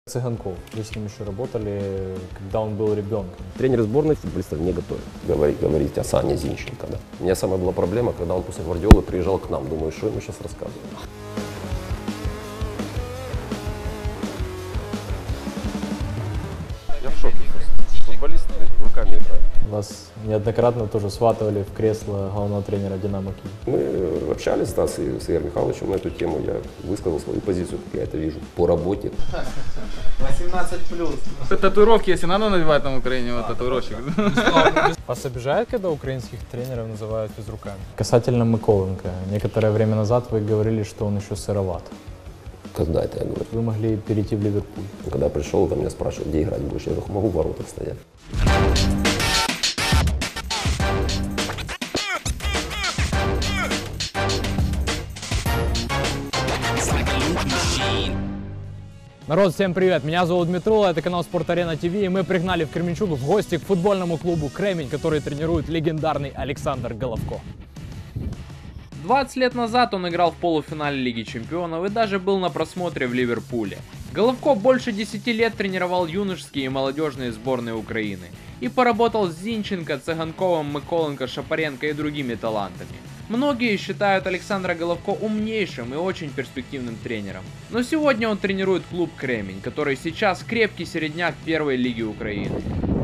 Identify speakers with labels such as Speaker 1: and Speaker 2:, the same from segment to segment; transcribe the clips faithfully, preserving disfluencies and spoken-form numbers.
Speaker 1: Цыганков, вы с ним еще работали, когда он был ребенком.
Speaker 2: Тренеры сборной футболистов не готовят. Говорить, говорить о Сане Зинченко. Да. У меня самая была проблема, когда он после Гвардиолы приезжал к нам. Думаю, что ему сейчас рассказывают. Я в шоке просто. Футболисты руками играют.
Speaker 1: Вас неоднократно тоже сватывали в кресло главного тренера «Динамо» Киев.
Speaker 2: Мы общались да, с, с Игорем Михайловичем на эту тему. Я высказал свою позицию, как я это вижу, по работе.
Speaker 3: восемнадцать плюс.
Speaker 4: Татуировки, если надо надевать на Украине, вот татуировщик.
Speaker 5: Вас обижает, когда украинских тренеров называют физруками?
Speaker 1: Касательно Миколенко, некоторое время назад вы говорили, что он еще сыроват.
Speaker 2: Когда это я говорю?
Speaker 1: Вы могли перейти в Ливерпуль.
Speaker 2: Когда я пришел, ко мне спрашивают, где играть будешь. Я говорю, могу в воротах стоять.
Speaker 5: Народ, всем привет! Меня зовут Дмитро, это канал Спорт Арена ТВ, и мы пригнали в Кременчуг в гости к футбольному клубу «Кремень», который тренирует легендарный Александр Головко.
Speaker 4: двадцать лет назад он играл в полуфинале Лиги Чемпионов и даже был на просмотре в Ливерпуле. Головко больше десяти лет тренировал юношеские и молодежные сборные Украины и поработал с Зинченко, Цыганковым, Миколенко, Шапаренко и другими талантами. Многие считают Александра Головко умнейшим и очень перспективным тренером. Но сегодня он тренирует клуб «Кремень», который сейчас крепкий середняк первой лиги Украины.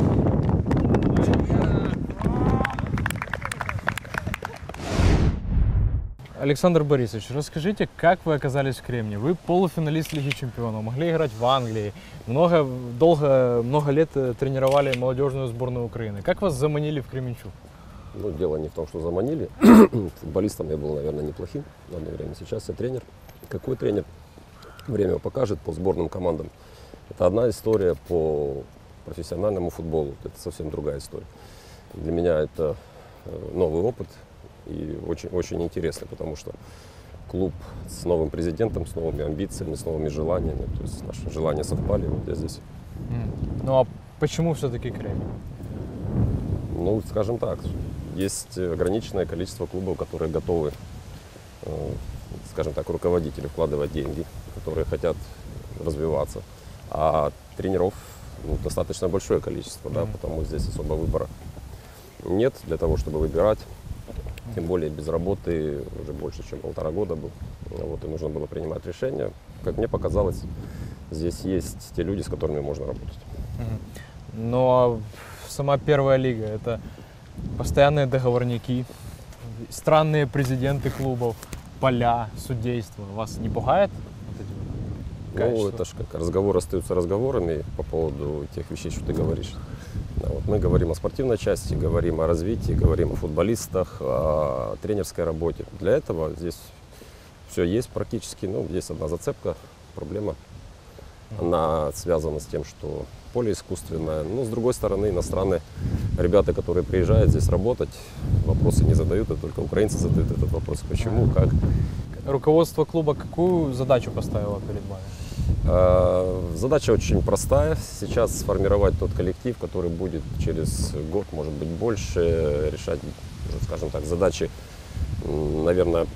Speaker 5: Александр Борисович, расскажите, как вы оказались в Кремне? Вы полуфиналист Лиги Чемпионов, могли играть в Англии, много, долго, много лет тренировали молодежную сборную Украины. Как вас заманили в Кременчуг?
Speaker 2: Ну, дело не в том, что заманили. Футболистом я был, наверное, неплохим в одно время. Сейчас я тренер. Какой тренер? Время покажет по сборным командам. Это одна история, по профессиональному футболу. Это совсем другая история. Для меня это новый опыт и очень, очень интересный, потому что клуб с новым президентом, с новыми амбициями, с новыми желаниями. То есть наши желания совпали, вот я здесь.
Speaker 5: Ну а почему все-таки Кремень?
Speaker 2: Ну, скажем так, есть ограниченное количество клубов, которые готовы, скажем так, руководители вкладывать деньги, которые хотят развиваться. А тренеров ну, достаточно большое количество, да, потому здесь особо выбора нет для того, чтобы выбирать. Тем более без работы уже больше, чем полтора года был. Вот, и нужно было принимать решения. Как мне показалось, здесь есть те люди, с которыми можно работать.
Speaker 5: Но сама первая лига — это постоянные договорники, странные президенты клубов, поля, судейство. Вас не пугает? Вот эти
Speaker 2: ну, это же как разговоры остаются разговорами по поводу тех вещей, что ты говоришь. Да, вот мы говорим о спортивной части, говорим о развитии, говорим о футболистах, о тренерской работе. Для этого здесь все есть практически. Ну, есть одна зацепка, проблема. Она связана с тем, что поле искусственное. Но с другой стороны, иностранные ребята, которые приезжают здесь работать, вопросы не задают, а только украинцы задают этот вопрос. Почему, как?
Speaker 5: Руководство клуба какую задачу поставило перед вами?
Speaker 2: Задача очень простая. Сейчас сформировать тот коллектив, который будет через год, может быть, больше решать, скажем так, задачи, наверное,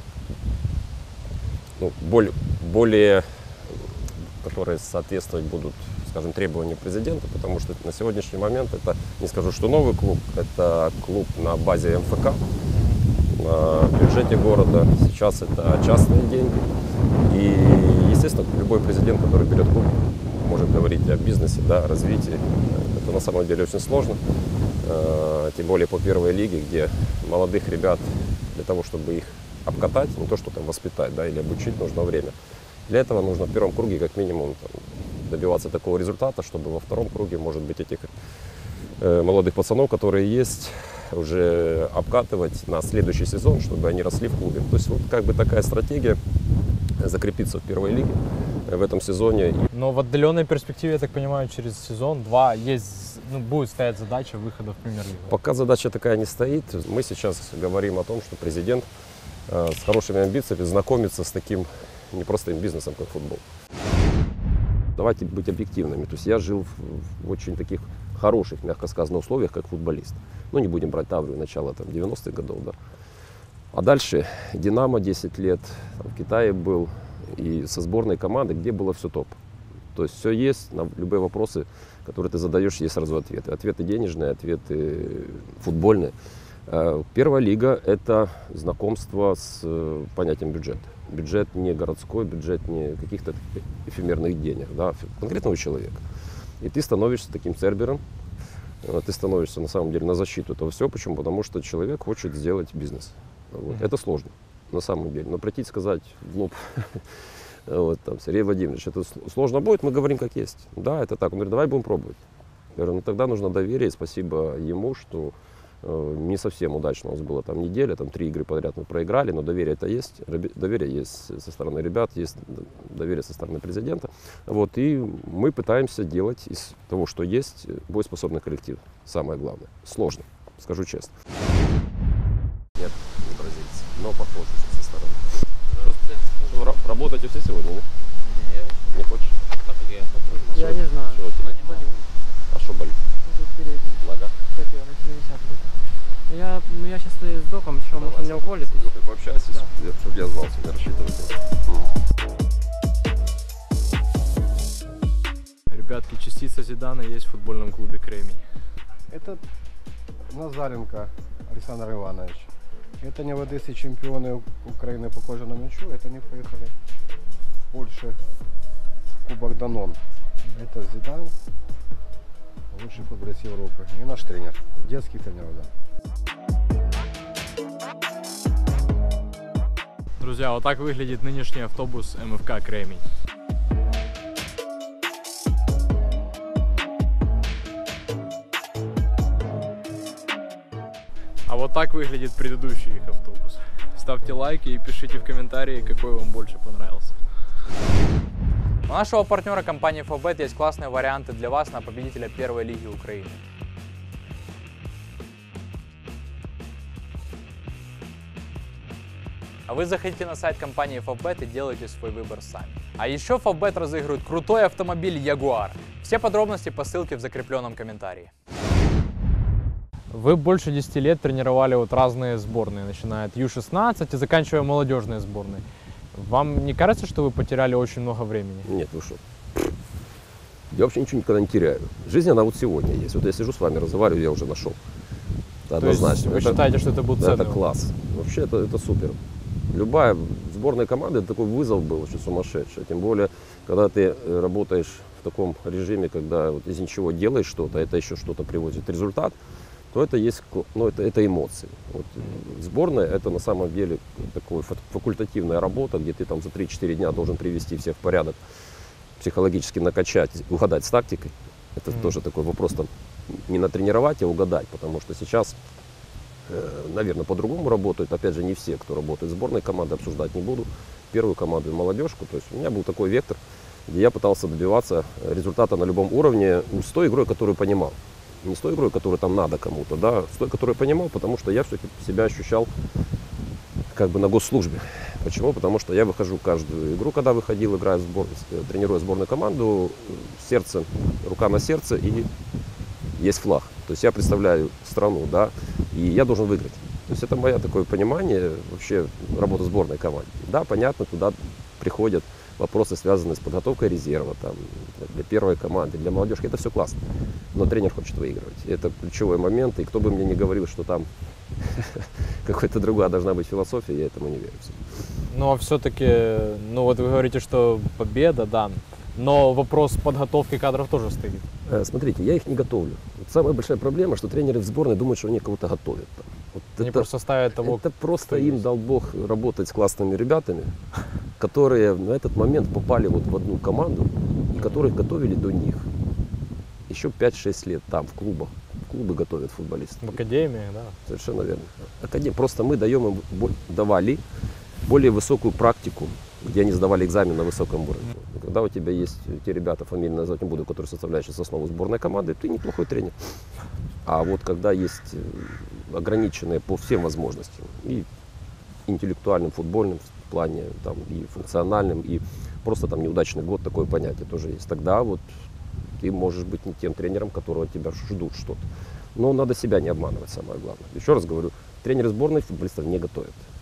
Speaker 2: ну, более, более, которые соответствовать будут, скажем, требованиям президента, потому что на сегодняшний момент это, не скажу, что новый клуб, это клуб на базе эм эф ка, на бюджете города. Сейчас это частные деньги. И, естественно, любой президент, который берет клуб, может говорить о бизнесе, да, о развитии. Это на самом деле очень сложно. Тем более по первой лиге, где молодых ребят для того, чтобы их обкатать, не то что там воспитать, да, или обучить, нужно время. Для этого нужно в первом круге как минимум там, добиваться такого результата, чтобы во втором круге, может быть, этих э, молодых пацанов, которые есть, уже обкатывать на следующий сезон, чтобы они росли в клубе. То есть вот как бы такая стратегия закрепиться в первой лиге в этом сезоне.
Speaker 5: Но в отдаленной перспективе, я так понимаю, через сезон-два есть, ну, будет стоять задача выхода в премьер-лигу.
Speaker 2: Пока задача такая не стоит. Мы сейчас говорим о том, что президент э, с хорошими амбициями знакомится с таким непростым бизнесом, как футбол. Давайте быть объективными. То есть я жил в, в очень таких хороших, мягко сказано, условиях, как футболист. Ну, не будем брать Таврию начала там, девяностых годов, да. А дальше Динамо десять лет, там, в Китае был, и со сборной команды, где было все топ. То есть все есть, на любые вопросы, которые ты задаешь, есть сразу ответы. Ответы денежные, ответы футбольные. Первая лига – это знакомство с понятием бюджета. Бюджет не городской, бюджет не каких-то эфемерных денег, да, конкретного человека. И ты становишься таким цербером, ты становишься на самом деле на защиту этого всего. Почему? Потому что человек хочет сделать бизнес. Вот. Mm-hmm. Это сложно, на самом деле. Но прийти и сказать в лоб, вот, там, Сергей Владимирович, это сложно будет, мы говорим как есть. Да, это так. Он говорит, давай будем пробовать. Я говорю, ну тогда нужно доверие, и спасибо ему, что э, не совсем удачно у нас было там неделя, там три игры подряд мы проиграли, но доверие это есть, доверие есть со стороны ребят, есть доверие со стороны президента. Вот, и мы пытаемся делать из того, что есть, боеспособный коллектив. Самое главное. Сложно, скажу честно. Нет, не бразильцы, но похоже со стороны. Что, работаете все сегодня, нет?
Speaker 6: Нет.
Speaker 2: Не хочешь?
Speaker 6: Я не знаю.
Speaker 2: Что у тебя? А что болит?
Speaker 6: Тут впереди.
Speaker 2: Нога?
Speaker 6: Хотел, на семидесятых. Я, ну, я сейчас с доком, что он меня уколет. и
Speaker 2: Ну, как пообщайся,
Speaker 6: Да.
Speaker 2: чтобы я знал, себя рассчитывать.
Speaker 5: Ребятки, частица Зидана есть в футбольном клубе «Кремень».
Speaker 7: Это Назаренко Александр Иванович. Это не водисты чемпионы Украины по кожаному мячу. Это они поехали в Польшу в Кубок Данон. Это Зидан, лучший футболист Европы. И наш тренер, детский тренер, да.
Speaker 5: Друзья, вот так выглядит нынешний автобус эм эф ка «Кремень». А вот так выглядит предыдущий их автобус. Ставьте лайки и пишите в комментарии, какой вам больше понравился.
Speaker 4: У нашего партнера компании Фавбет есть классные варианты для вас на победителя первой лиги Украины. А вы заходите на сайт компании Фавбет и делайте свой выбор сами. А еще Фавбет разыгрывает крутой автомобиль Jaguar. Все подробности по ссылке в закрепленном комментарии.
Speaker 5: Вы больше десяти лет тренировали вот разные сборные, начиная от ю шестнадцать и заканчивая молодежные сборные. Вам не кажется, что вы потеряли очень много времени?
Speaker 2: Нет, вы что? Я вообще ничего никогда не теряю. Жизнь, она вот сегодня есть. Вот я сижу с вами, разговариваю, я уже нашел. Это
Speaker 5: То есть
Speaker 2: однозначно.
Speaker 5: вы
Speaker 2: это,
Speaker 5: считаете, что это был ценный
Speaker 2: это
Speaker 5: опыт?
Speaker 2: класс. Вообще это, это супер. Любая сборная команда, это такой вызов был очень сумасшедший. Тем более, когда ты работаешь в таком режиме, когда вот из ничего делаешь что-то, это еще что-то приводит результат, то это есть, ну, это, это эмоции. Вот, сборная это на самом деле такая факультативная работа, где ты там за три-четыре дня должен привести всех в порядок, психологически накачать, угадать с тактикой. Это mm-hmm. тоже такой вопрос, там, не натренировать, а угадать, потому что сейчас, э, наверное, по-другому работают. Опять же, не все, кто работает в сборной команде, обсуждать не буду. Первую команду и молодежку. То есть у меня был такой вектор, где я пытался добиваться результата на любом уровне с той игрой, которую понимал. Не с той игрой, которую там надо кому-то, да, с той, которую я понимал, потому что я все-таки себя ощущал как бы на госслужбе. Почему? Потому что я выхожу каждую игру, когда выходил, играя в сбор... тренируя сборную команду, сердце, рука на сердце и есть флаг. То есть я представляю страну, да, и я должен выиграть. То есть это мое такое понимание вообще работы сборной команды. Да, понятно, туда приходят вопросы, связанные с подготовкой резерва, там, для первой команды, для молодежки. Это все классно. Но тренер хочет выигрывать. Это ключевой момент. И кто бы мне ни говорил, что там какая-то другая должна быть философия, я этому не верю.
Speaker 5: Но все-таки, ну вот вы говорите, что победа, да, но вопрос подготовки кадров тоже стоит.
Speaker 2: Смотрите, я их не готовлю. Вот самая большая проблема, что тренеры в сборной думают, что они кого-то готовят. Там. Вот
Speaker 5: Они
Speaker 2: это,
Speaker 5: просто ставят того,
Speaker 2: это просто
Speaker 5: кто
Speaker 2: им
Speaker 5: есть.
Speaker 2: дал Бог работать с классными ребятами, которые на этот момент попали вот в одну команду, и которых готовили до них. Еще пять-шесть лет там, в клубах. В клубы готовят футболистов.
Speaker 5: В академии, да.
Speaker 2: Совершенно верно. Академ... Просто мы даем им, давали более высокую практику, где они сдавали экзамен на высоком уровне. Когда у тебя есть те ребята, фамилии назвать не буду, которые составляют сейчас основу сборной команды, ты неплохой тренер. А вот когда есть ограниченные по всем возможностям, и интеллектуальным, футбольным в плане, там, и функциональным, и просто там неудачный год, такое понятие тоже есть. Тогда вот ты можешь быть не тем тренером, которого от тебя ждут что-то. Но надо себя не обманывать, самое главное. Еще раз говорю, тренеры сборной футболистов не готовят.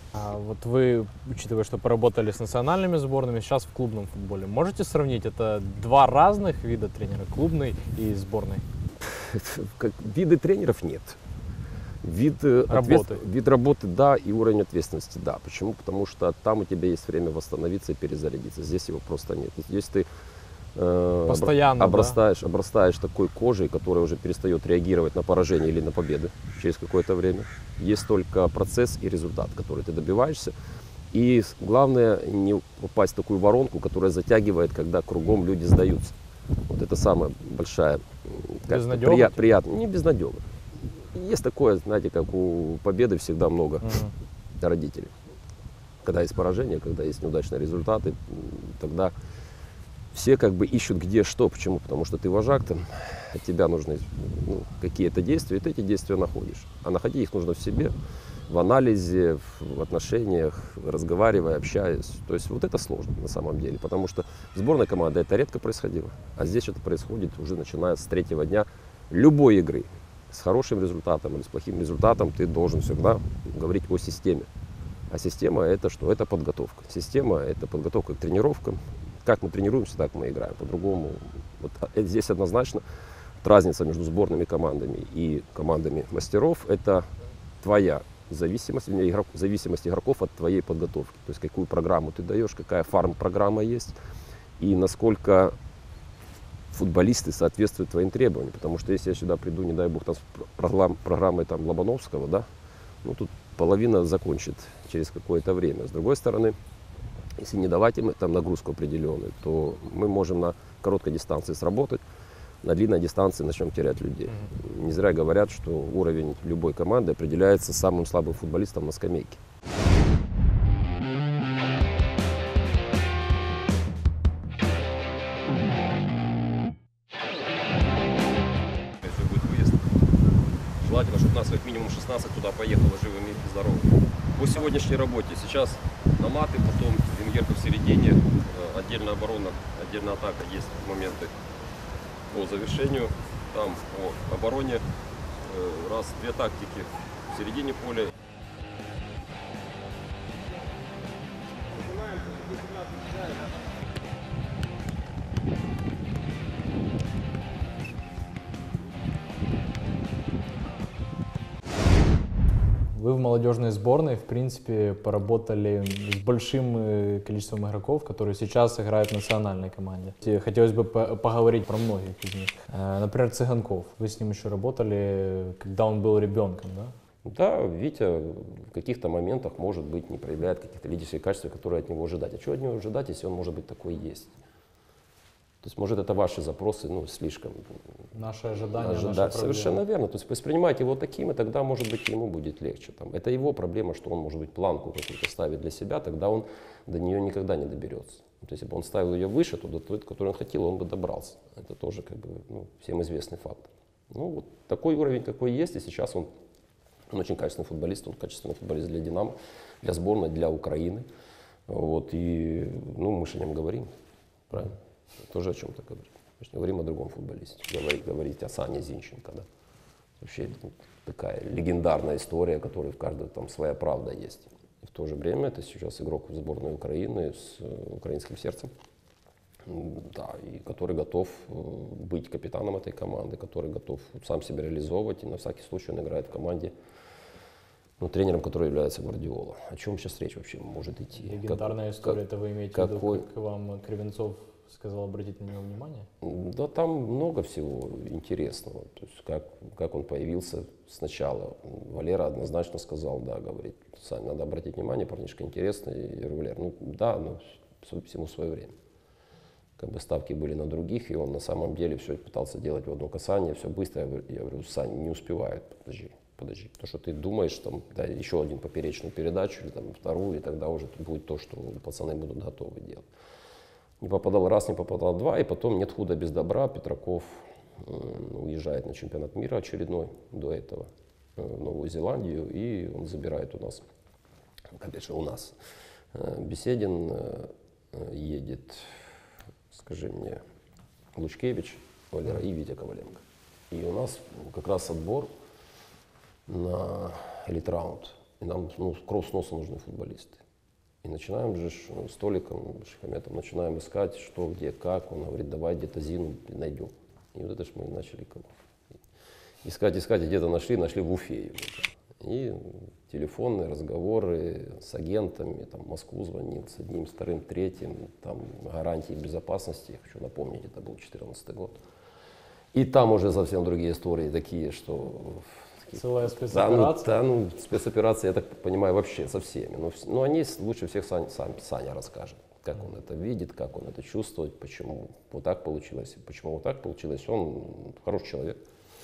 Speaker 5: А вот вы, учитывая, что поработали с национальными сборными, сейчас в клубном футболе, можете сравнить? Это два разных вида тренера, клубный и сборной?
Speaker 2: Как виды тренеров нет. Вид э,
Speaker 5: Работы.
Speaker 2: ответ- вид работы, да, и уровень ответственности, да. Почему? Потому что там у тебя есть время восстановиться и перезарядиться. Здесь его просто нет. Здесь ты э,
Speaker 5: Постоянно,
Speaker 2: обрастаешь, обрастаешь такой кожей, которая уже перестает реагировать на поражение или на победы через какое-то время. Есть только процесс и результат, который ты добиваешься. И с- главное не попасть в такую воронку, которая затягивает, когда кругом люди сдаются. Вот это самая большая, м, как-то
Speaker 5: Безнадёга,
Speaker 2: прия-
Speaker 5: типа?
Speaker 2: приятно, не безнадега. Есть такое, знаете, как у победы всегда много
Speaker 5: Мгм.
Speaker 2: родителей. Когда есть поражение, когда есть неудачные результаты, м, тогда все как бы ищут где что. Почему? Потому что ты вожак, там, от тебя нужны ну, какие-то действия, и ты эти действия находишь. А находить их нужно в себе, в анализе, в отношениях, разговаривая, общаясь. То есть вот это сложно на самом деле, потому что в сборной команды это редко происходило. А здесь это происходит уже начиная с третьего дня любой игры. С хорошим результатом или с плохим результатом ты должен всегда говорить о системе. А система это что? Это подготовка. Система это подготовка к тренировкам. Как мы тренируемся, так мы играем. По-другому. Вот здесь однозначно вот разница между сборными командами и командами мастеров это твоя зависимость, вернее, игрок, зависимость игроков от твоей подготовки. То есть какую программу ты даешь, какая фарм-программа есть и насколько футболисты соответствуют твоим требованиям. Потому что если я сюда приду, не дай бог, там, с программ- программой там, Лобановского, да, ну тут половина закончит через какое-то время. С другой стороны, если не давать им там нагрузку определенную, то мы можем на короткой дистанции сработать, на длинной дистанции начнем терять людей. Не зря говорят, что уровень любой команды определяется самым слабым футболистом на скамейке. Если будет выезд, желательно, чтобы нас как минимум шестнадцать туда поехало живыми и здоровыми. По сегодняшней работе сейчас Наматы, потом Венгерка в середине, э, отдельная оборона, отдельная атака, есть моменты по завершению, там по обороне, э, раз, две тактики в середине поля.
Speaker 1: Вы в молодежной сборной, в принципе, поработали с большим э, количеством игроков, которые сейчас играют в национальной команде. И хотелось бы по- поговорить про многих из них. Э, Например, Цыганков. Вы с ним еще работали, когда он был ребенком, да?
Speaker 2: Да, Витя в каких-то моментах, может быть, не проявляет каких-то лидерских качеств, которые от него ожидать. А чего от него ожидать, если он, может быть, такой есть? То есть, может, это ваши запросы, ну, слишком
Speaker 1: Наши ожидания,
Speaker 2: ожида-
Speaker 1: наши проблемы.
Speaker 2: Совершенно верно. То есть, воспринимайте его таким, и тогда, может быть, ему будет легче. Там, это его проблема, что он, может быть, планку какую-то ставит для себя, тогда он до нее никогда не доберется. То есть, если бы он ставил ее выше, то до той, которую он хотел, он бы добрался. Это тоже, как бы, ну, всем известный факт. Ну, вот такой уровень, какой есть, и сейчас он Он очень качественный футболист, он качественный футболист для «Динамо», для сборной, для Украины. Вот, и ну, мы же о нем говорим, правильно? Тоже о чем-то говорим. Мы же не говорим о другом футболисте. Говорить, говорить о Сане Зинченко, да. Вообще ну, такая легендарная история, которой в каждой там своя правда есть. И в то же время это сейчас игрок в сборной Украины с э, украинским сердцем. Да, и который готов э, быть капитаном этой команды, который готов сам себя реализовывать, и на всякий случай он играет в команде, ну, тренером, который является Гвардиола. О чем сейчас речь вообще может идти?
Speaker 1: Легендарная
Speaker 2: Как-
Speaker 1: история,
Speaker 2: как-
Speaker 1: это вы имеете
Speaker 2: какой-
Speaker 1: в виду, как вам Кривенцов сказал обратить на него внимание?
Speaker 2: Да, там много всего интересного. То есть как, как он появился сначала. Валера однозначно сказал, да, говорит, Сань, надо обратить внимание, парнишка интересный. Я говорю, Валер, ну да, но всему свое время. Как бы ставки были на других, и он на самом деле все пытался делать в одно касание, все быстро. Я говорю, я говорю, Сань, не успевает, подожди, подожди. То, что ты думаешь, там, да, еще один поперечную передачу, или там, вторую, и тогда уже будет то, что пацаны будут готовы делать. Не попадал раз, не попадал два, и потом нет худа без добра. Петраков э, уезжает на чемпионат мира очередной до этого э, в Новую Зеландию, и он забирает у нас, опять же у нас, э, Беседин э, едет, скажи мне, Лучкевич, Валера и Витя Коваленко. И у нас как раз отбор на элит-раунд И нам ну, кровь с носа нужны футболисты. И начинаем же с Толиком Шихаметом, начинаем искать, что, где, как. Он говорит, давай где-то Зину найдем. И вот это ж мы начали искать, искать, и где-то нашли, нашли в Уфе. И телефонные разговоры с агентами, там, в Москву звонил, с одним, с вторым, третьим, там, гарантии безопасности, я хочу напомнить, это был четырнадцатый год. И там уже совсем другие истории, такие, что...
Speaker 1: Целая спецоперация?
Speaker 2: Да, ну, да, ну, спецоперация, я так понимаю, вообще со всеми. Но, но они лучше всех сам, сам Саня расскажет, как он это видит, как он это чувствует, почему вот так получилось, почему вот так получилось. Он хороший человек.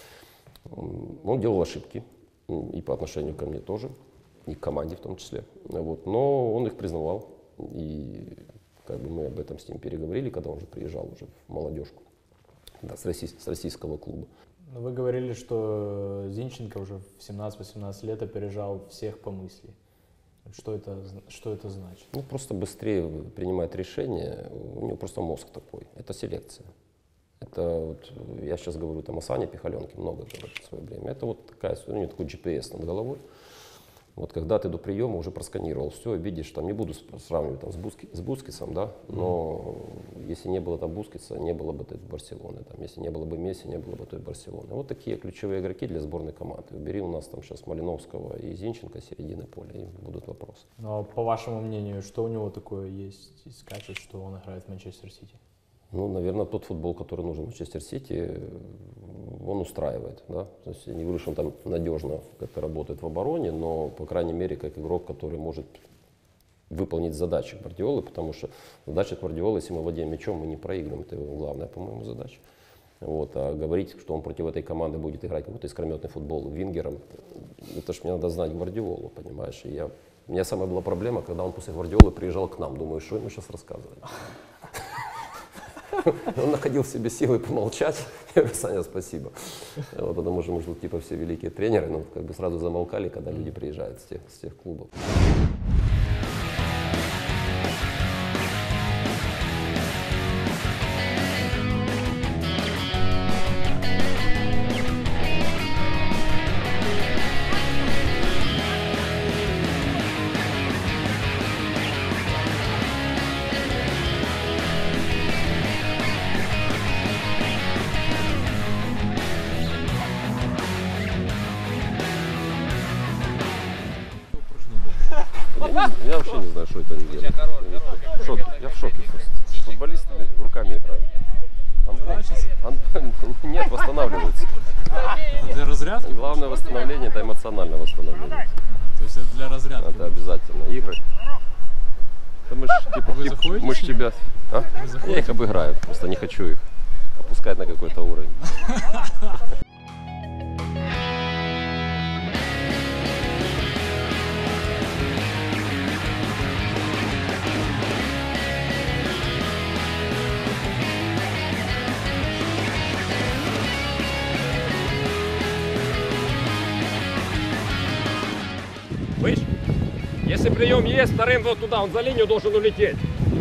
Speaker 2: Он делал ошибки, и по отношению ко мне тоже, и к команде в том числе. Вот. Но он их признавал, и как бы мы об этом с ним переговорили, когда он уже приезжал уже в молодежку, да, с, россий, с российского клуба.
Speaker 1: Но вы говорили, что Зинченко уже в семнадцать-восемнадцать лет опережал всех по мысли. Что это, что это значит?
Speaker 2: Ну, просто быстрее принимает решения, у него просто мозг такой. Это селекция. Это вот, я сейчас говорю там о Сане Пихаленке, много говорю в свое время. Это вот такая, у него такой джи пи эс над головой. Вот когда ты до приема уже просканировал все, видишь, там не буду сравнивать там, с, Буски, с Бускисом, да, но mm-hmm. если не было там Бускиса, не было бы той Барселоны, там, если не было бы Месси, не было бы той Барселоны. Вот такие ключевые игроки для сборной команды. Убери у нас там сейчас Малиновского и Зинченко с середины поля, и будут вопросы.
Speaker 1: Но по вашему мнению, что у него такое есть из качеств, что он играет в Манчестер Сити?
Speaker 2: Ну, наверное, тот футбол, который нужен Манчестер Сити, он устраивает, да. То есть я не говорю, что он там надежно как-то работает в обороне, но, по крайней мере, как игрок, который может выполнить задачи Гвардиолы, потому что задача Гвардиолы, если мы владеем мячом, мы не проигрываем, это его главная, по-моему, задача. Вот. А говорить, что он против этой команды будет играть какой-то искрометный футбол вингером, это ж мне надо знать Гвардиолу, понимаешь. И я... У меня самая была проблема, когда он после Гвардиолы приезжал к нам, думаю, что ему сейчас рассказывать. Он находил в себе силы помолчать. Я говорю, Саня, спасибо. Вот, потому что мы же типа все великие тренеры, но как бы сразу замолкали, когда люди приезжают с тех, с тех клубов. Я вообще не знаю, что это они делают. В шоке. Я в шоке просто. Футболисты руками играют. Ан... Нет, восстанавливаются.
Speaker 5: Это для разрядки?
Speaker 2: Главное восстановление — это эмоциональное восстановление.
Speaker 5: То есть это для разрядки?
Speaker 2: Это обязательно. Игры. Да мы ж, типа,
Speaker 5: Вы
Speaker 2: типа,
Speaker 5: заходите?
Speaker 2: мы ж тебя... А? Я их обыграю, просто не хочу их опускать на какой-то уровень. Выше. Если прием есть, вторым вот туда, он за линию должен улететь.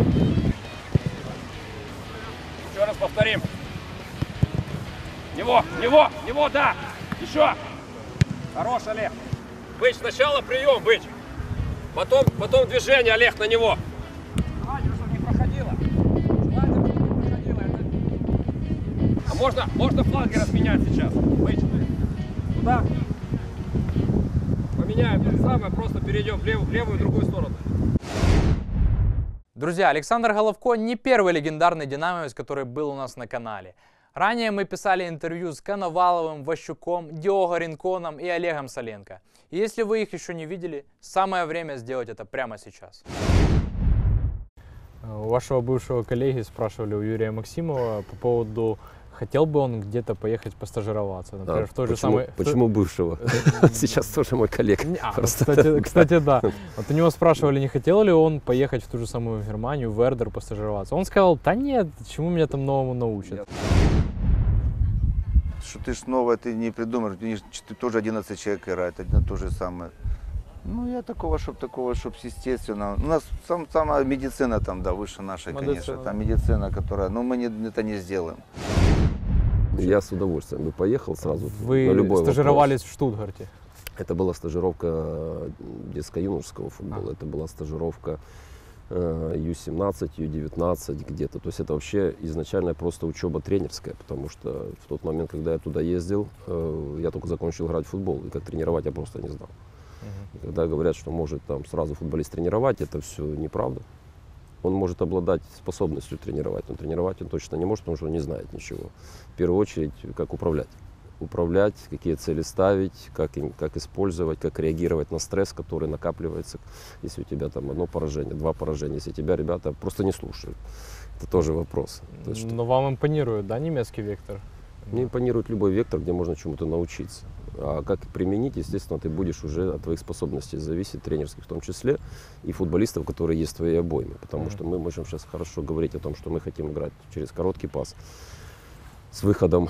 Speaker 2: Еще раз повторим. Него, него, него, да. Еще. Хорош, Олег. Выч, сначала прием, Выч. Потом, потом движение, Олег, на него. Давай, чтобы не проходило. Желательно, чтобы не проходило. Это... А можно, можно фланги разменять сейчас. Выч. Туда. Поменяем то же самое, просто перейдем в левую, в левую и другую сторону.
Speaker 4: Друзья, Александр Головко не первый легендарный динамовец, который был у нас на канале. Ранее мы писали интервью с Коноваловым, Ващуком, Диого Ринконом и Олегом Соленко. И если вы их еще не видели, самое время сделать это прямо сейчас.
Speaker 5: У вашего бывшего коллеги спрашивали, у Юрия Максимова, по поводу, хотел бы он где-то поехать постажироваться, например,
Speaker 2: А,
Speaker 5: в той же
Speaker 2: почему,
Speaker 5: самой...
Speaker 2: Почему бывшего? Сейчас тоже мой коллега.
Speaker 5: А, кстати, кстати, да. Вот у него спрашивали, не хотел ли он поехать в ту же самую Германию, в Вердер постажироваться. Он сказал, да нет, чему меня там новому научат.
Speaker 8: Что ты ж новое ты не придумаешь, ты тоже одиннадцать человек играет, одно то же самое. Ну, я такого, чтоб такого, чтоб естественно. У нас сам, самая медицина там, да, выше нашей,
Speaker 5: Медицина.
Speaker 8: конечно. Там медицина, которая, но мы не, это не сделаем.
Speaker 2: Я с удовольствием бы поехал сразу.
Speaker 5: Вы
Speaker 2: на любой
Speaker 5: стажировались
Speaker 2: вопрос.
Speaker 5: в Штутгарте.
Speaker 2: Это была стажировка детско-юношеского футбола, это была стажировка ю семнадцать, ю девятнадцать где-то. То есть это вообще изначально просто учеба тренерская, потому что в тот момент, когда я туда ездил, я только закончил играть в футбол, и как тренировать я просто не знал. И когда говорят, что может там сразу футболист тренировать, это все неправда. Он может обладать способностью тренировать, но тренировать он точно не может, потому что он не знает ничего. В первую очередь, как управлять. Управлять, какие цели ставить, как, им, как использовать, как реагировать на стресс, который накапливается, если у тебя там одно поражение, два поражения, если тебя ребята просто не слушают. Это тоже вопрос. То есть,
Speaker 5: Но вам импонирует, да, немецкий вектор?
Speaker 2: мне импонирует любой вектор, где можно чему-то научиться. А как применить, естественно, ты будешь уже от твоих способностей зависеть, тренерских в том числе, и футболистов, которые есть в твоей обойме. Потому mm-hmm. что мы можем сейчас хорошо говорить о том, что мы хотим играть через короткий пас с выходом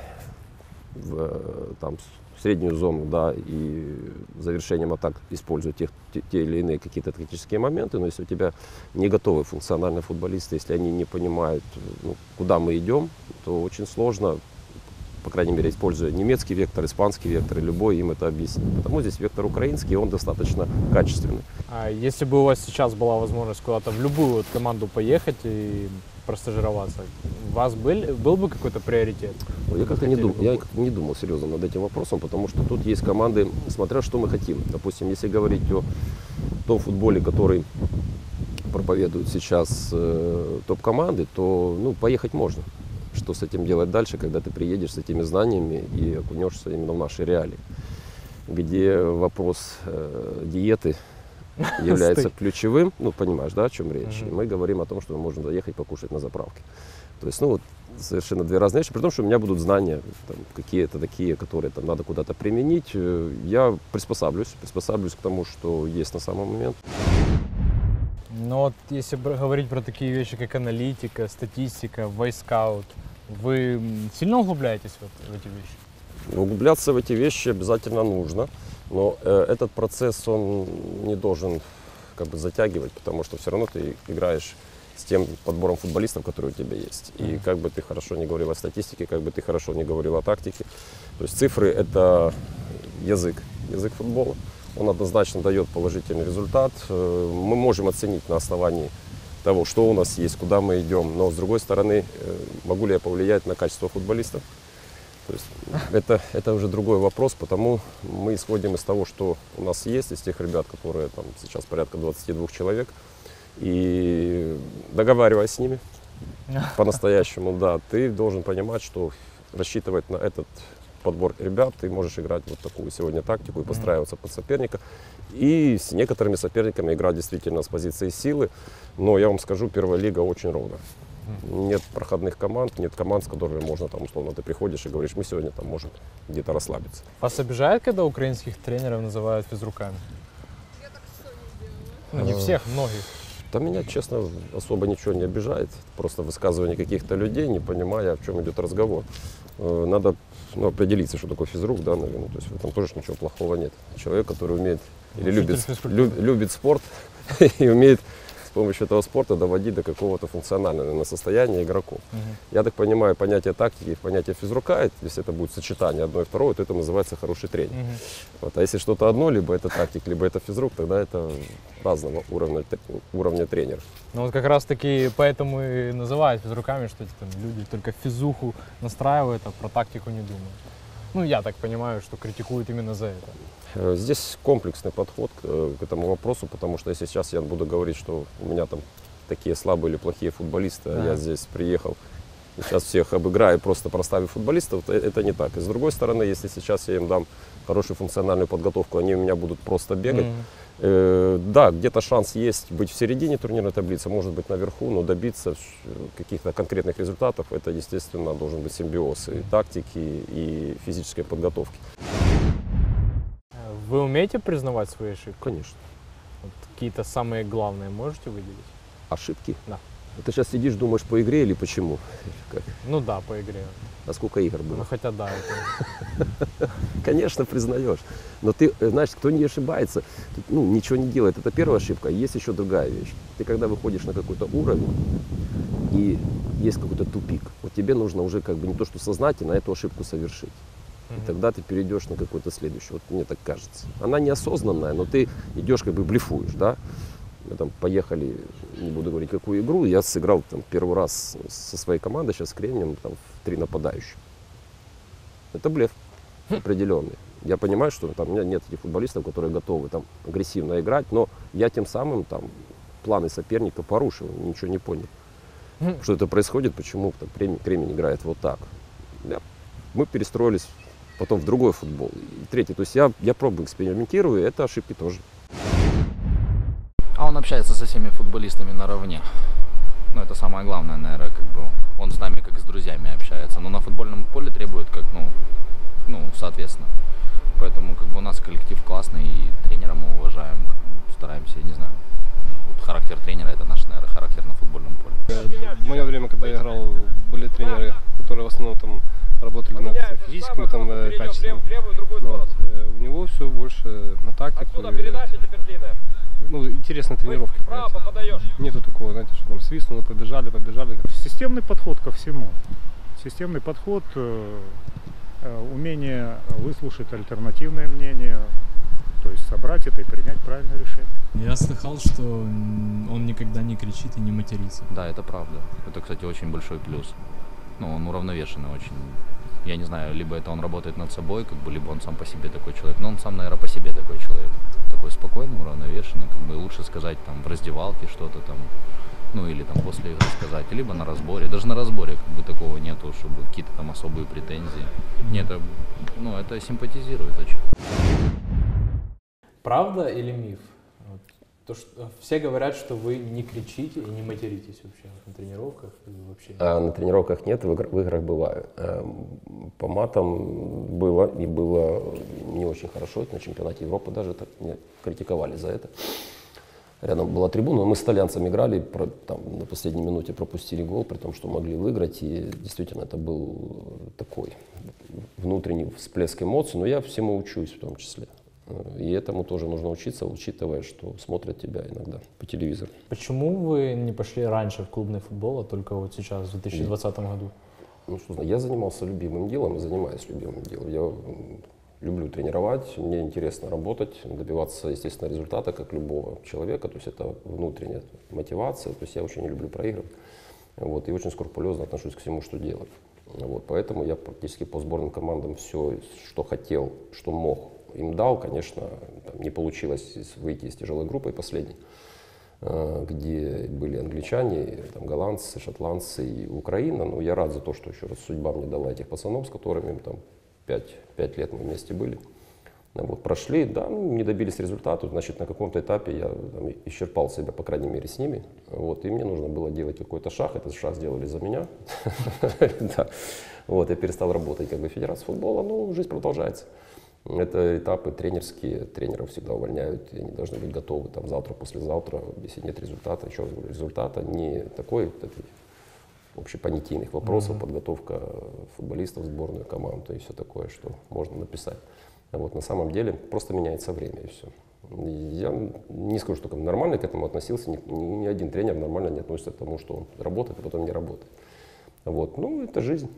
Speaker 2: в там, среднюю зону, да, и завершением атак использовать тех, те, те или иные какие-то тактические моменты, но если у тебя не готовы функциональные футболисты, если они не понимают, ну, куда мы идем, то очень сложно, по крайней мере, используя немецкий вектор, испанский вектор, любой, им это объяснить. Потому здесь вектор украинский, он достаточно качественный.
Speaker 5: А если бы у вас сейчас была возможность куда-то в любую вот команду поехать и простажироваться, у вас был, был бы какой-то приоритет?
Speaker 2: Я как-то не, дум, я как-то не думал серьезно над этим вопросом, потому что тут есть команды, смотря что мы хотим. Допустим, если говорить о том футболе, который проповедуют сейчас э, топ-команды, то ну, поехать можно. Что с этим делать дальше, когда ты приедешь с этими знаниями и окунешься именно в наши реалии, где вопрос э, диеты является ключевым, ну, понимаешь, да, о чем речь. И мы говорим о том, что мы можем заехать покушать на заправке. То есть, ну, вот, совершенно две разные вещи, при том, что у меня будут знания там, какие-то такие, которые там надо куда-то применить. Я приспосаблюсь, приспосаблюсь к тому, что есть на самом момент.
Speaker 5: Но вот если говорить про такие вещи, как аналитика, статистика, вайскаут, вы сильно углубляетесь вот в эти вещи?
Speaker 2: Углубляться в эти вещи обязательно нужно, но э, этот процесс, он не должен как бы затягивать, потому что все равно ты играешь с тем подбором футболистов, которые у тебя есть. И mm-hmm. как бы ты хорошо не говорил о статистике, как бы ты хорошо не говорил о тактике. То есть цифры — это язык, язык футбола. Он однозначно дает положительный результат. Мы можем оценить на основании того, что у нас есть, куда мы идем. Но с другой стороны, могу ли я повлиять на качество футболистов? То есть это, это уже другой вопрос, потому мы исходим из того, что у нас есть, из тех ребят, которые там сейчас порядка двадцати двух человек. И договариваясь с ними по-настоящему, да, ты должен понимать, что рассчитывать на этот подбор ребят, ты можешь играть вот такую сегодня тактику и подстраиваться под соперника. И с некоторыми соперниками играть действительно с позиции силы. Но я вам скажу, первая лига очень ровная. Нет проходных команд, нет команд, с которыми можно там условно ты приходишь и говоришь, мы сегодня там можем где-то расслабиться.
Speaker 5: Вас обижает, когда украинских тренеров называют физруками? Ну, не всех, многих.
Speaker 2: Да меня, честно, особо ничего не обижает. Просто высказывание каких-то людей, не понимая, о чем идет разговор. Надо ну, определиться, что такое физрук, да, наверное. То есть в этом тоже ничего плохого нет. Человек, который умеет или любит, люб, любит спорт и умеет с помощью этого спорта доводить до какого-то функционального состояния игроков. Uh-huh. Я так понимаю, понятие тактики и понятие физрука, если это будет сочетание одно и второе, то это называется хороший тренер. Uh-huh. Вот. А если что-то одно, либо это тактик, либо это физрук, тогда это разного уровня, уровня тренера.
Speaker 5: Ну вот как раз таки поэтому и называют физруками, что эти там люди только физуху настраивают, а про тактику не думают. Ну, я так понимаю, что критикуют именно за это.
Speaker 2: Здесь комплексный подход к, к этому вопросу, потому что если сейчас я буду говорить, что у меня там такие слабые или плохие футболисты, а я здесь приехал и сейчас всех обыграю, просто проставив футболистов, то это не так. И с другой стороны, если сейчас я им дам хорошую функциональную подготовку, они у меня будут просто бегать. Mm-hmm. Э, да, где-то шанс есть быть в середине турнирной таблицы, может быть наверху, но добиться каких-то конкретных результатов, это, естественно, должен быть симбиоз и тактики, и физической подготовки.
Speaker 5: Вы умеете признавать свои ошибки?
Speaker 2: Конечно.
Speaker 5: Вот какие-то самые главные можете выделить?
Speaker 2: Ошибки?
Speaker 5: Да.
Speaker 2: Ты сейчас сидишь, думаешь, по игре или почему? Как?
Speaker 5: Ну да, по игре.
Speaker 2: А сколько игр было?
Speaker 5: Ну хотя да. Это...
Speaker 2: Конечно, признаешь. Но ты, знаешь, кто не ошибается, ну, ничего не делает. Это первая ошибка. Есть еще другая вещь. Ты когда выходишь на какой-то уровень, и есть какой-то тупик, вот тебе нужно уже как бы не то, что сознательно, а эту ошибку совершить. И тогда ты перейдешь на какой-то следующий. Вот мне так кажется. Она неосознанная, но ты идешь как бы блефуешь, да. Мы там поехали, не буду говорить, какую игру. Я сыграл там первый раз со своей командой, сейчас с Кремнем, там в три нападающих. Это блеф определенный. Я понимаю, что там у меня нет этих футболистов, которые готовы там агрессивно играть, но я тем самым там планы соперника порушил, ничего не понял. Что это происходит, почему там Кремень, Кремень играет вот так. Я, мы перестроились потом в другой футбол. И третий, то есть я, я пробую, экспериментирую, это ошибки тоже.
Speaker 9: А он общается со всеми футболистами наравне. Ну, это самое главное, наверное, как бы он с нами как с друзьями общается. Но на футбольном поле требует как, ну, ну, соответственно. Поэтому как бы у нас коллектив классный, и тренера мы уважаем, стараемся, я не знаю. Вот характер тренера — это наш, наверное, характер на футбольном поле.
Speaker 7: В мое время, когда я играл, были тренеры, которые в основном там работали над физическими там качествами. Вот. У него все больше на тактику. Ну, интересные тренировки. Нету такого, знаете, что там свистнуло, побежали, побежали.
Speaker 10: Системный подход ко всему. Системный подход, умение выслушать альтернативное мнение, то есть собрать это и принять правильное решение.
Speaker 11: Я слыхал, что он никогда не кричит и не матерится.
Speaker 9: Да, это правда. Это, кстати, очень большой плюс. Ну, он уравновешенный очень. Я не знаю, либо это он работает над собой, как бы, либо он сам по себе такой человек. Но он сам, наверное, по себе такой человек. Такой спокойный, уравновешенный. Как бы лучше сказать там в раздевалке что-то там, ну или там после игры сказать, либо на разборе. Даже на разборе как бы такого нету, чтобы какие-то там особые претензии. Нет, это, ну, это симпатизирует очень.
Speaker 1: Правда или миф? Вот. То, что, все говорят, что вы не кричите и не материтесь вообще на тренировках и вообще.
Speaker 2: А на тренировках нет, в, игр, в играх бываю. По матам было, и было не очень хорошо. На чемпионате Европы даже так меня критиковали за это. Рядом была трибуна, мы с итальянцами играли, про, там, на последней минуте пропустили гол, при том, что могли выиграть. И действительно это был такой внутренний всплеск эмоций, но я всему учусь в том числе. И этому тоже нужно учиться, учитывая, что смотрят тебя иногда по телевизору.
Speaker 1: Почему вы не пошли раньше в клубный футбол, а только вот сейчас, в две тысячи двадцатом году?
Speaker 2: Ну, что, я занимался любимым делом и занимаюсь любимым делом. Я люблю тренировать, мне интересно работать, добиваться, естественно, результата, как любого человека. То есть это внутренняя мотивация. То есть я очень не люблю проигрывать. Вот, и очень скрупулезно отношусь к всему, что делаю. Вот, поэтому я практически по сборным командам все, что хотел, что мог, им дал. Конечно, там не получилось выйти из тяжелой группы последней, где были англичане, там, голландцы, шотландцы и Украина. Но я рад за то, что еще раз судьба мне дала этих пацанов, с которыми там пять, пять лет мы вместе были. Вот, прошли, да, ну, не добились результата, значит, на каком-то этапе я там исчерпал себя, по крайней мере, с ними. Вот, и мне нужно было делать какой-то шаг, этот шаг сделали за меня. Вот, я перестал работать как бы в Федерации футбола, но жизнь продолжается. Это этапы тренерские, тренеров всегда увольняют, и они должны быть готовы там завтра, послезавтра, если нет результата. Еще раз говорю, результата не такой общепонятийных вопросов, mm-hmm. подготовка футболистов в сборную команду и все такое, что можно написать. А вот на самом деле просто меняется время и все. Я не скажу, что нормально к этому относился, ни, ни один тренер нормально не относится к тому, что он работает, а потом не работает. Вот. Ну, это жизнь.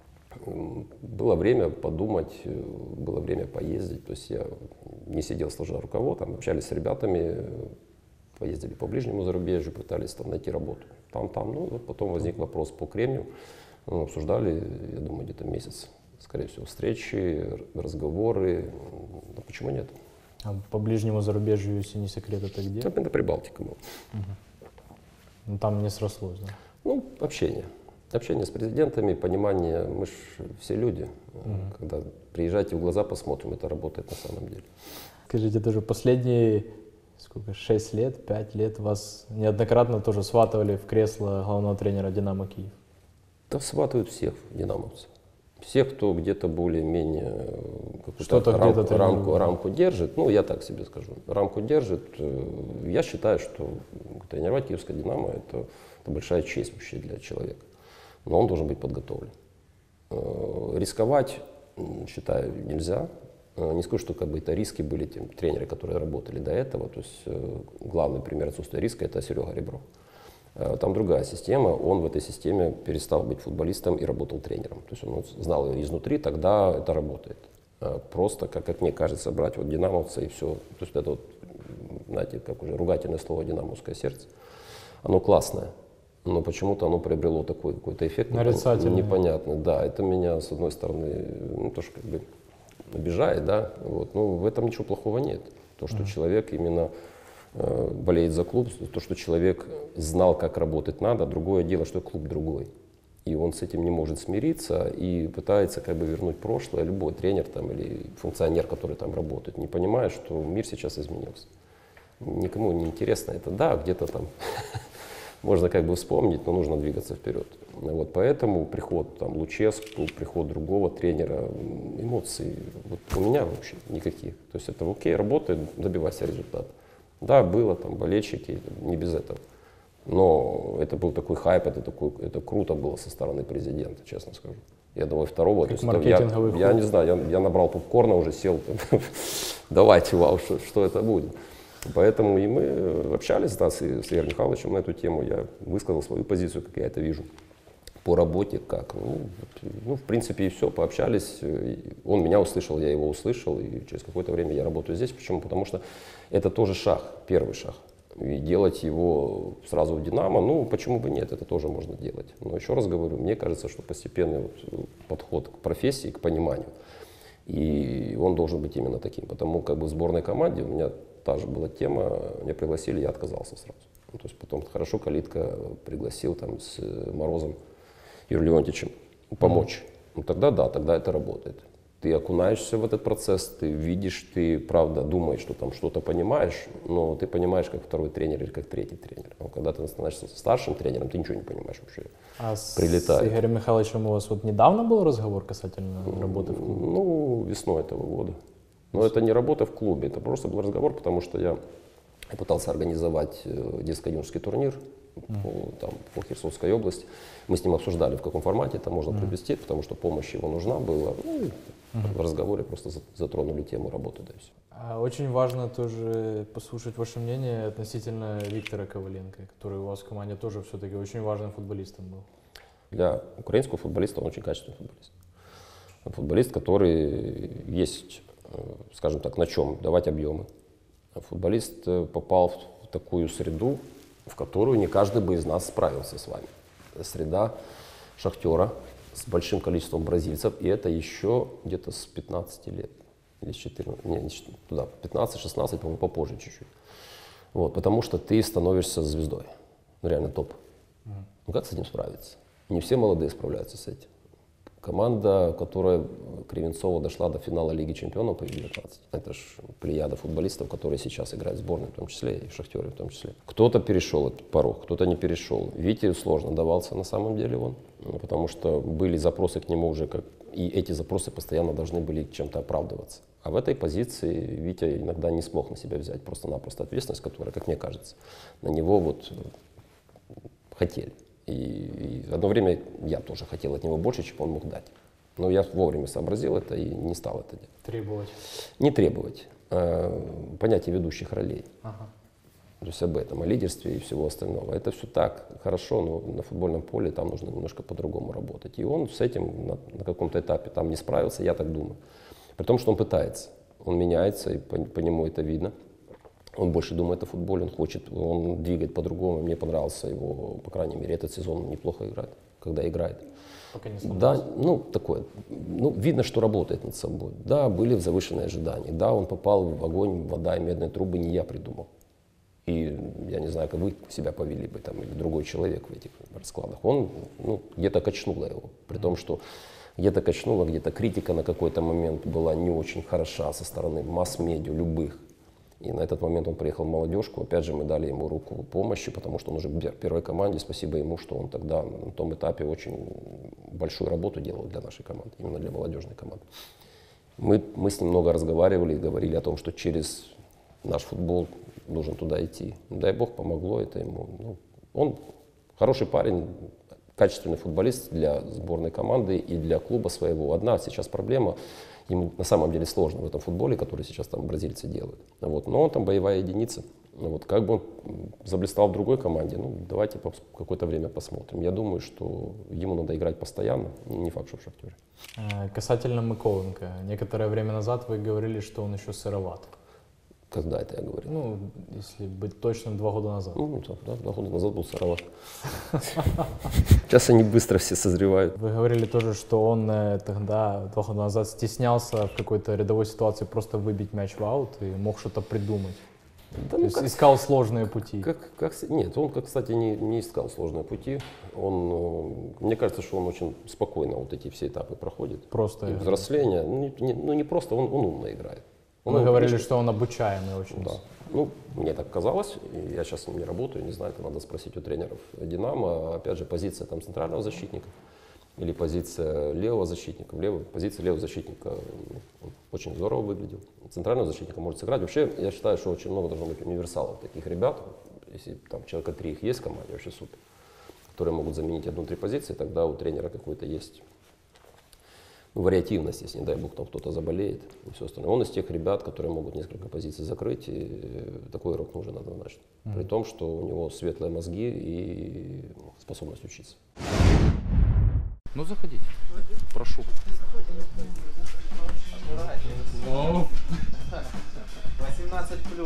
Speaker 2: Было время подумать, было время поездить, то есть я не сидел сложа рукава, там общались с ребятами, поездили по ближнему зарубежью, пытались там найти работу. Там, там, ну, вот потом возник вопрос по Кремню, ну, обсуждали, я думаю, где-то месяц, скорее всего, встречи, разговоры, ну, почему нет?
Speaker 1: А по ближнему зарубежью, если не секрет, это где?
Speaker 2: Это Прибалтика была.
Speaker 1: Угу. Ну, там не срослось, да?
Speaker 2: Ну, общение. Общение с президентами, понимание, мы же все люди. Mm-hmm. Когда приезжайте в глаза, посмотрим, это работает на самом деле.
Speaker 1: Скажите, тоже последние сколько, шесть лет, пять лет вас неоднократно тоже сватывали в кресло главного тренера «Динамо Киев»?
Speaker 2: Да сватывают всех динамовцев. Всех, кто где-то более-менее какую-то рамку, рамку, рамку держит. Ну, я так себе скажу. Рамку держит. Я считаю, что тренировать киевское «Динамо» — это, это большая честь вообще для человека. Но он должен быть подготовлен. Рисковать, считаю, нельзя. Не скажу, что как бы это риски были тем тренеры, которые работали до этого. То есть главный пример отсутствия риска — это Серега Ребров. Там другая система, он в этой системе перестал быть футболистом и работал тренером. То есть он знал ее изнутри, тогда это работает. Просто, как, как мне кажется, брать вот динамовца и все. То есть это вот, знаете, как уже ругательное слово «динамовское сердце», оно классное, но почему-то оно приобрело такой какой-то эффект
Speaker 1: нарицательный,
Speaker 2: непонятный. Да, это меня, с одной стороны, ну, тоже как бы обижает, да, вот. Но в этом ничего плохого нет. То, что mm-hmm. человек именно э, болеет за клуб, то, что человек знал, как работать надо, другое дело, что клуб другой. И он с этим не может смириться и пытается как бы вернуть прошлое. Любой тренер там, или функционер, который там работает, не понимает, что мир сейчас изменился. Никому не интересно это. Да, где-то там можно как бы вспомнить, но нужно двигаться вперед. Вот поэтому приход там Луческу, приход другого тренера, эмоций вот у меня вообще никаких. То есть это окей, работает, добивайся результата. Да, было там болельщики, не без этого. Но это был такой хайп, это, такой, это круто было со стороны президента, честно скажу. Я думаю, второго. То есть, я, я не знаю, я, я набрал попкорна, уже сел. Давайте, вау, что, что это будет. Поэтому и мы общались да, с, с Игорем Михайловичем на эту тему. Я высказал свою позицию, как я это вижу. По работе как. Ну, ну, в принципе, и все, пообщались. Он меня услышал, я его услышал. И через какое-то время я работаю здесь. Почему? Потому что это тоже шаг, первый шаг. И делать его сразу в «Динамо», ну, почему бы нет, это тоже можно делать. Но еще раз говорю, мне кажется, что постепенный вот подход к профессии, к пониманию, и он должен быть именно таким. Потому как бы в сборной команде у меня та же была тема, меня пригласили, я отказался сразу. Ну, то есть потом хорошо Калитка пригласил там с Морозом Юрием Леонтьевичем помочь. Ну, тогда да, тогда это работает. Ты окунаешься в этот процесс, ты видишь, ты правда думаешь, что там что-то понимаешь, но ты понимаешь, как второй тренер или как третий тренер. А когда ты становишься старшим тренером, ты ничего не понимаешь вообще.
Speaker 1: А
Speaker 2: прилетает.
Speaker 1: С Игорем Михайловичем у вас вот недавно был разговор касательно работы в клубе?
Speaker 2: Ну, весной этого года. Но это не работа в клубе, это просто был разговор, потому что я пытался организовать детско-юношеский турнир по, там, по Херсонской области. Мы с ним обсуждали, в каком формате это можно провести, потому что помощь его нужна была. Ну, в разговоре просто затронули тему работы. Да, и все.
Speaker 1: Очень важно тоже послушать ваше мнение относительно Виктора Коваленко, который у вас в команде тоже все-таки очень важным футболистом был.
Speaker 2: Для украинского футболиста он очень качественный футболист. Футболист, который есть, скажем так, на чем давать объемы. Футболист попал в такую среду, в которую не каждый бы из нас справился с вами. Среда Шахтера с большим количеством бразильцев, и это еще где-то с пятнадцати лет, или с четырнадцати, не, не, туда, пятнадцать-шестнадцать, по-моему, попозже чуть-чуть. Вот, потому что ты становишься звездой, ну, реально топ. Mm. Ну как с этим справиться? Не все молодые справляются с этим. Команда, которая Кривенцова дошла до финала Лиги Чемпионов по ю девятнадцать. Это же плеяда футболистов, которые сейчас играют в сборной, в том числе, и в Шахтере в том числе. Кто-то перешел этот порог, кто-то не перешел. Вите сложно давался на самом деле он, потому что были запросы к нему уже, как, и эти запросы постоянно должны были чем-то оправдываться. А в этой позиции Витя иногда не смог на себя взять просто-напросто ответственность, которая, как мне кажется, на него вот хотели. И, и одно время я тоже хотел от него больше, чем он мог дать. Но я вовремя сообразил это и не стал это делать.
Speaker 1: Требовать?
Speaker 2: Не требовать. А, понятие ведущих ролей.
Speaker 1: Ага.
Speaker 2: То есть об этом, о лидерстве и всего остального. Это все так, хорошо, но на футбольном поле там нужно немножко по-другому работать. И он с этим на, на каком-то этапе там не справился, я так думаю. При том, что он пытается. Он меняется, и по, по нему это видно. Он больше думает о футболе, он хочет, он двигает по-другому. Мне понравился его, по крайней мере, этот сезон неплохо играет, когда играет.
Speaker 1: Пока не
Speaker 2: да, ну, такое, ну, видно, что работает над собой. Да, были завышенные ожидания. Да, он попал в огонь, вода и медные трубы, не я придумал. И я не знаю, как вы себя повели бы, там, или другой человек в этих раскладах. Он, ну, где-то качнуло его, при том, что где-то качнуло, где-то критика на какой-то момент была не очень хороша со стороны масс-медиа, любых. И на этот момент он приехал в молодежку. Опять же, мы дали ему руку помощи, потому что он уже в первой команде. Спасибо ему, что он тогда на том этапе очень большую работу делал для нашей команды, именно для молодежной команды. Мы, мы с ним много разговаривали и говорили о том, что через наш футбол нужно туда идти. Дай бог, помогло это ему. Ну, он хороший парень, качественный футболист для сборной команды и для клуба своего. Одна сейчас проблема. Ему на самом деле сложно в этом футболе, который сейчас там бразильцы делают. Вот. Но он там боевая единица. Ну, вот, как бы он заблистал в другой команде, ну, давайте какое-то время посмотрим. Я думаю, что ему надо играть постоянно, не факт, что в «Шахтере».
Speaker 1: Касательно Миколенко. Некоторое время назад вы говорили, что он еще сыроват.
Speaker 2: Когда это я говорил?
Speaker 1: Ну, если быть точным, два года назад.
Speaker 2: Ну, да, два года назад был сыроват. Сейчас они быстро все созревают.
Speaker 1: Вы говорили тоже, что он тогда, два года назад, стеснялся в какой-то рядовой ситуации просто выбить мяч в аут и мог что-то придумать.
Speaker 2: Да,
Speaker 1: То
Speaker 2: ну,
Speaker 1: есть
Speaker 2: как,
Speaker 1: искал сложные пути.
Speaker 2: Как, как, нет, он, как, кстати, не, не искал сложные пути. Он, мне кажется, что он очень спокойно вот эти все этапы проходит.
Speaker 1: Просто
Speaker 2: и взросление. Ну не, не, ну, не просто, он, он умно играет. Он,
Speaker 1: Вы
Speaker 2: он,
Speaker 1: говорили,
Speaker 2: конечно,
Speaker 1: что он обучаемый очень.
Speaker 2: Да. Ну, мне так казалось. Я сейчас с ним не работаю, не знаю, это надо спросить у тренеров «Динамо». Опять же, позиция там центрального защитника или позиция левого защитника. Левая, позиция левого защитника ну, очень здорово выглядел. Центрального защитника может сыграть. Вообще, я считаю, что очень много должно быть универсалов таких ребят. Если там человека три их есть в команде, вообще супер. Которые могут заменить одну-три позиции, тогда у тренера какой-то есть ну, вариативность, если, не дай бог, там кто-то заболеет и все остальное. Он из тех ребят, которые могут несколько позиций закрыть, и такой игрок нужен однозначно. Mm-hmm. При том, что у него светлые мозги и способность учиться.
Speaker 9: Ну, заходите. Прошу.
Speaker 3: восемнадцать плюс.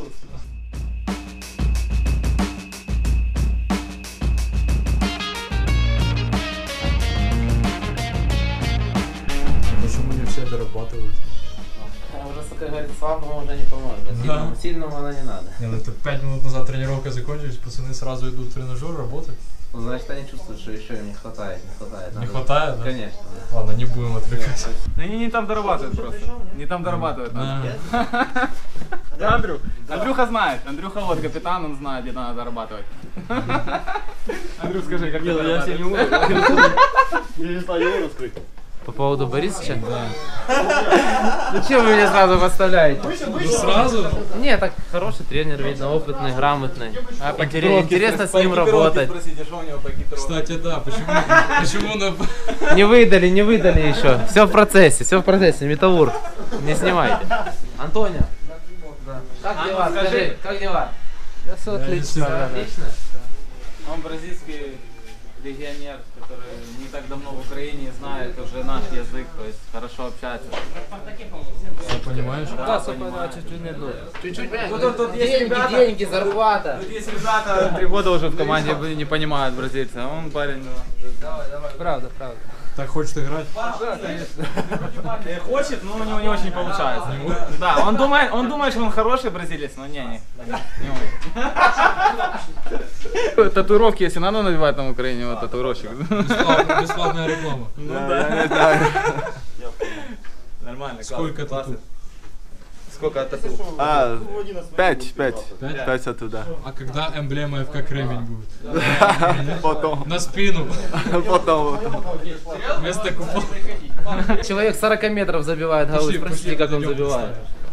Speaker 11: Почему не все дорабатывают?
Speaker 3: Уже, как говорится, слабому уже не поможет. А сильному,
Speaker 11: Да.
Speaker 3: сильному она не надо.
Speaker 11: Не, ну это пять минут назад тренировка закончилась, пацаны сразу идут в тренажер работать.
Speaker 3: Ну, значит, они чувствуют, что еще им не хватает, не хватает.
Speaker 11: Не
Speaker 3: Надо-
Speaker 11: хватает, да?
Speaker 3: Конечно. Да.
Speaker 11: Ладно, не будем отвлекаться.
Speaker 12: Ну, они не там дорабатывают просто. Не там дорабатывают.
Speaker 11: Да.
Speaker 12: Да, Андрюх? Андрюха знает. Андрюха вот капитан, он знает, где надо дорабатывать. Андрюх, скажи, как ты дорабатываешь?
Speaker 13: Я не знаю, его раскрыть.
Speaker 6: По поводу Борисовича? Да. Зачем вы меня сразу подставляете?
Speaker 11: Ну сразу?
Speaker 6: Не, так хороший тренер, видно, опытный, грамотный.
Speaker 12: А по
Speaker 6: Интерес-
Speaker 12: экипировке
Speaker 6: Интересно
Speaker 12: спроси-
Speaker 6: с ним
Speaker 12: по экипировке
Speaker 6: работать.
Speaker 12: спросите, что у него по экипировке.
Speaker 11: Кстати, да, почему, почему на...
Speaker 6: Не выдали, не выдали еще. Все в процессе, все в процессе. Металлург. Не снимайте. Антоня, как
Speaker 12: А,
Speaker 6: дела?
Speaker 12: ну, скажи.
Speaker 6: Скажи, как дела? Да все
Speaker 11: Я не
Speaker 6: отлично.
Speaker 11: знаю.
Speaker 6: Отлично?
Speaker 12: Он бразильский легионер, который не так давно в Украине знает уже наш язык, то есть хорошо общается.
Speaker 11: Все понимаешь?
Speaker 6: Да, все понимаю, чуть-чуть не дует. Чуть-чуть,
Speaker 12: Ну, тут- тут есть
Speaker 6: деньги,
Speaker 12: ребята-
Speaker 6: деньги, зарплата.
Speaker 12: Тут есть ребята, три года уже в команде не понимают бразильца, а он парень.
Speaker 6: Давай, давай. Правда, правда.
Speaker 11: Так хочет играть?
Speaker 12: Да, конечно. Хочет, но у него не очень получается. Да, он думает, он думает, что он хороший бразилец, но не, не. не Татуировки, если надо набивать на Украине, вот татуировщик.
Speaker 11: Бесплатная, бесплатная реклама.
Speaker 12: Ну да, да. Нормально.
Speaker 11: Сколько тату?
Speaker 12: Сколько тату?
Speaker 13: А, пять, пять.
Speaker 11: Пять?
Speaker 13: Пять оттуда.
Speaker 11: А когда эмблема эф ка Кремень будет?
Speaker 13: Потом.
Speaker 11: На спину.
Speaker 13: Потом.
Speaker 11: Вместо купона.
Speaker 6: Человек сорок метров забивает голы.
Speaker 11: Пошли,
Speaker 6: Спросите,
Speaker 11: пошли,
Speaker 6: как он
Speaker 11: подойдем,
Speaker 6: забивает.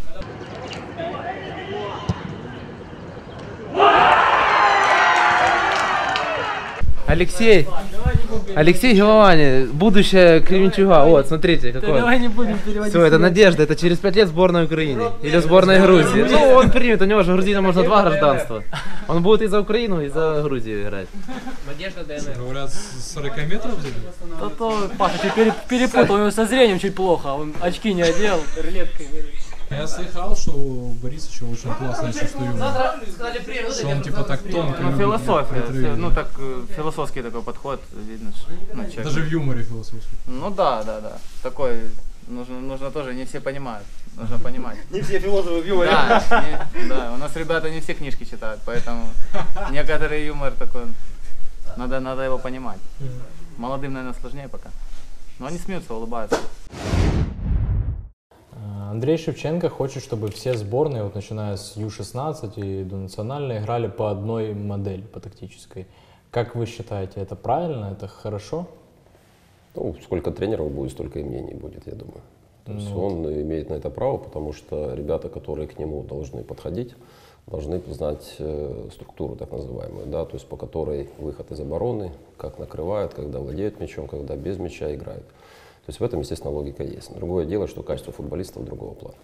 Speaker 6: Алексей, Алексей Головани, будущее Кременчуга. Вот, смотрите, какой.
Speaker 14: Давай не будем переводить.
Speaker 6: Все, это надежда, это через пять лет сборная Украины. Или сборная Грузии. Ну, он примет, у него же грузина можно два гражданства. Он будет и за Украину, и за Грузию играть.
Speaker 14: Надежда ДНР.
Speaker 11: Говорят, с сорока метров забил?
Speaker 14: То, то, Паша, теперь перепутал, у него со зрением чуть плохо, он очки не одел, рулеткой.
Speaker 11: Я слыхал, что у Борисовича очень классное чувство юмора. Что он типа так тонко
Speaker 12: Ну,
Speaker 11: любит
Speaker 12: философия,
Speaker 11: притравить.
Speaker 12: ну так э, философский такой подход, видно, что, ну, человек-
Speaker 11: Даже в юморе философский.
Speaker 12: Ну да, да, да, такой, нужно, нужно тоже, не все понимают, нужно понимать.
Speaker 13: Не все философы в юморе.
Speaker 12: Да, не- да, у нас ребята не все книжки читают, поэтому некоторый юмор такой, надо, надо его понимать. Молодым, наверное, сложнее пока, но они смеются, улыбаются.
Speaker 1: Андрей Шевченко хочет, чтобы все сборные, вот начиная с ю шестнадцать и до национальной, играли по одной модели, по тактической. Как вы считаете, это правильно, это хорошо?
Speaker 2: Ну, сколько тренеров будет, столько и мнений будет, я думаю. То есть
Speaker 1: Ну,
Speaker 2: он имеет на это право, потому что ребята, которые к нему должны подходить, должны знать э, структуру так называемую, да, то есть по которой выход из обороны, как накрывают, когда владеют мячом, когда без мяча играют. То есть в этом, естественно, логика есть. Другое дело, что качество футболистов другого плана.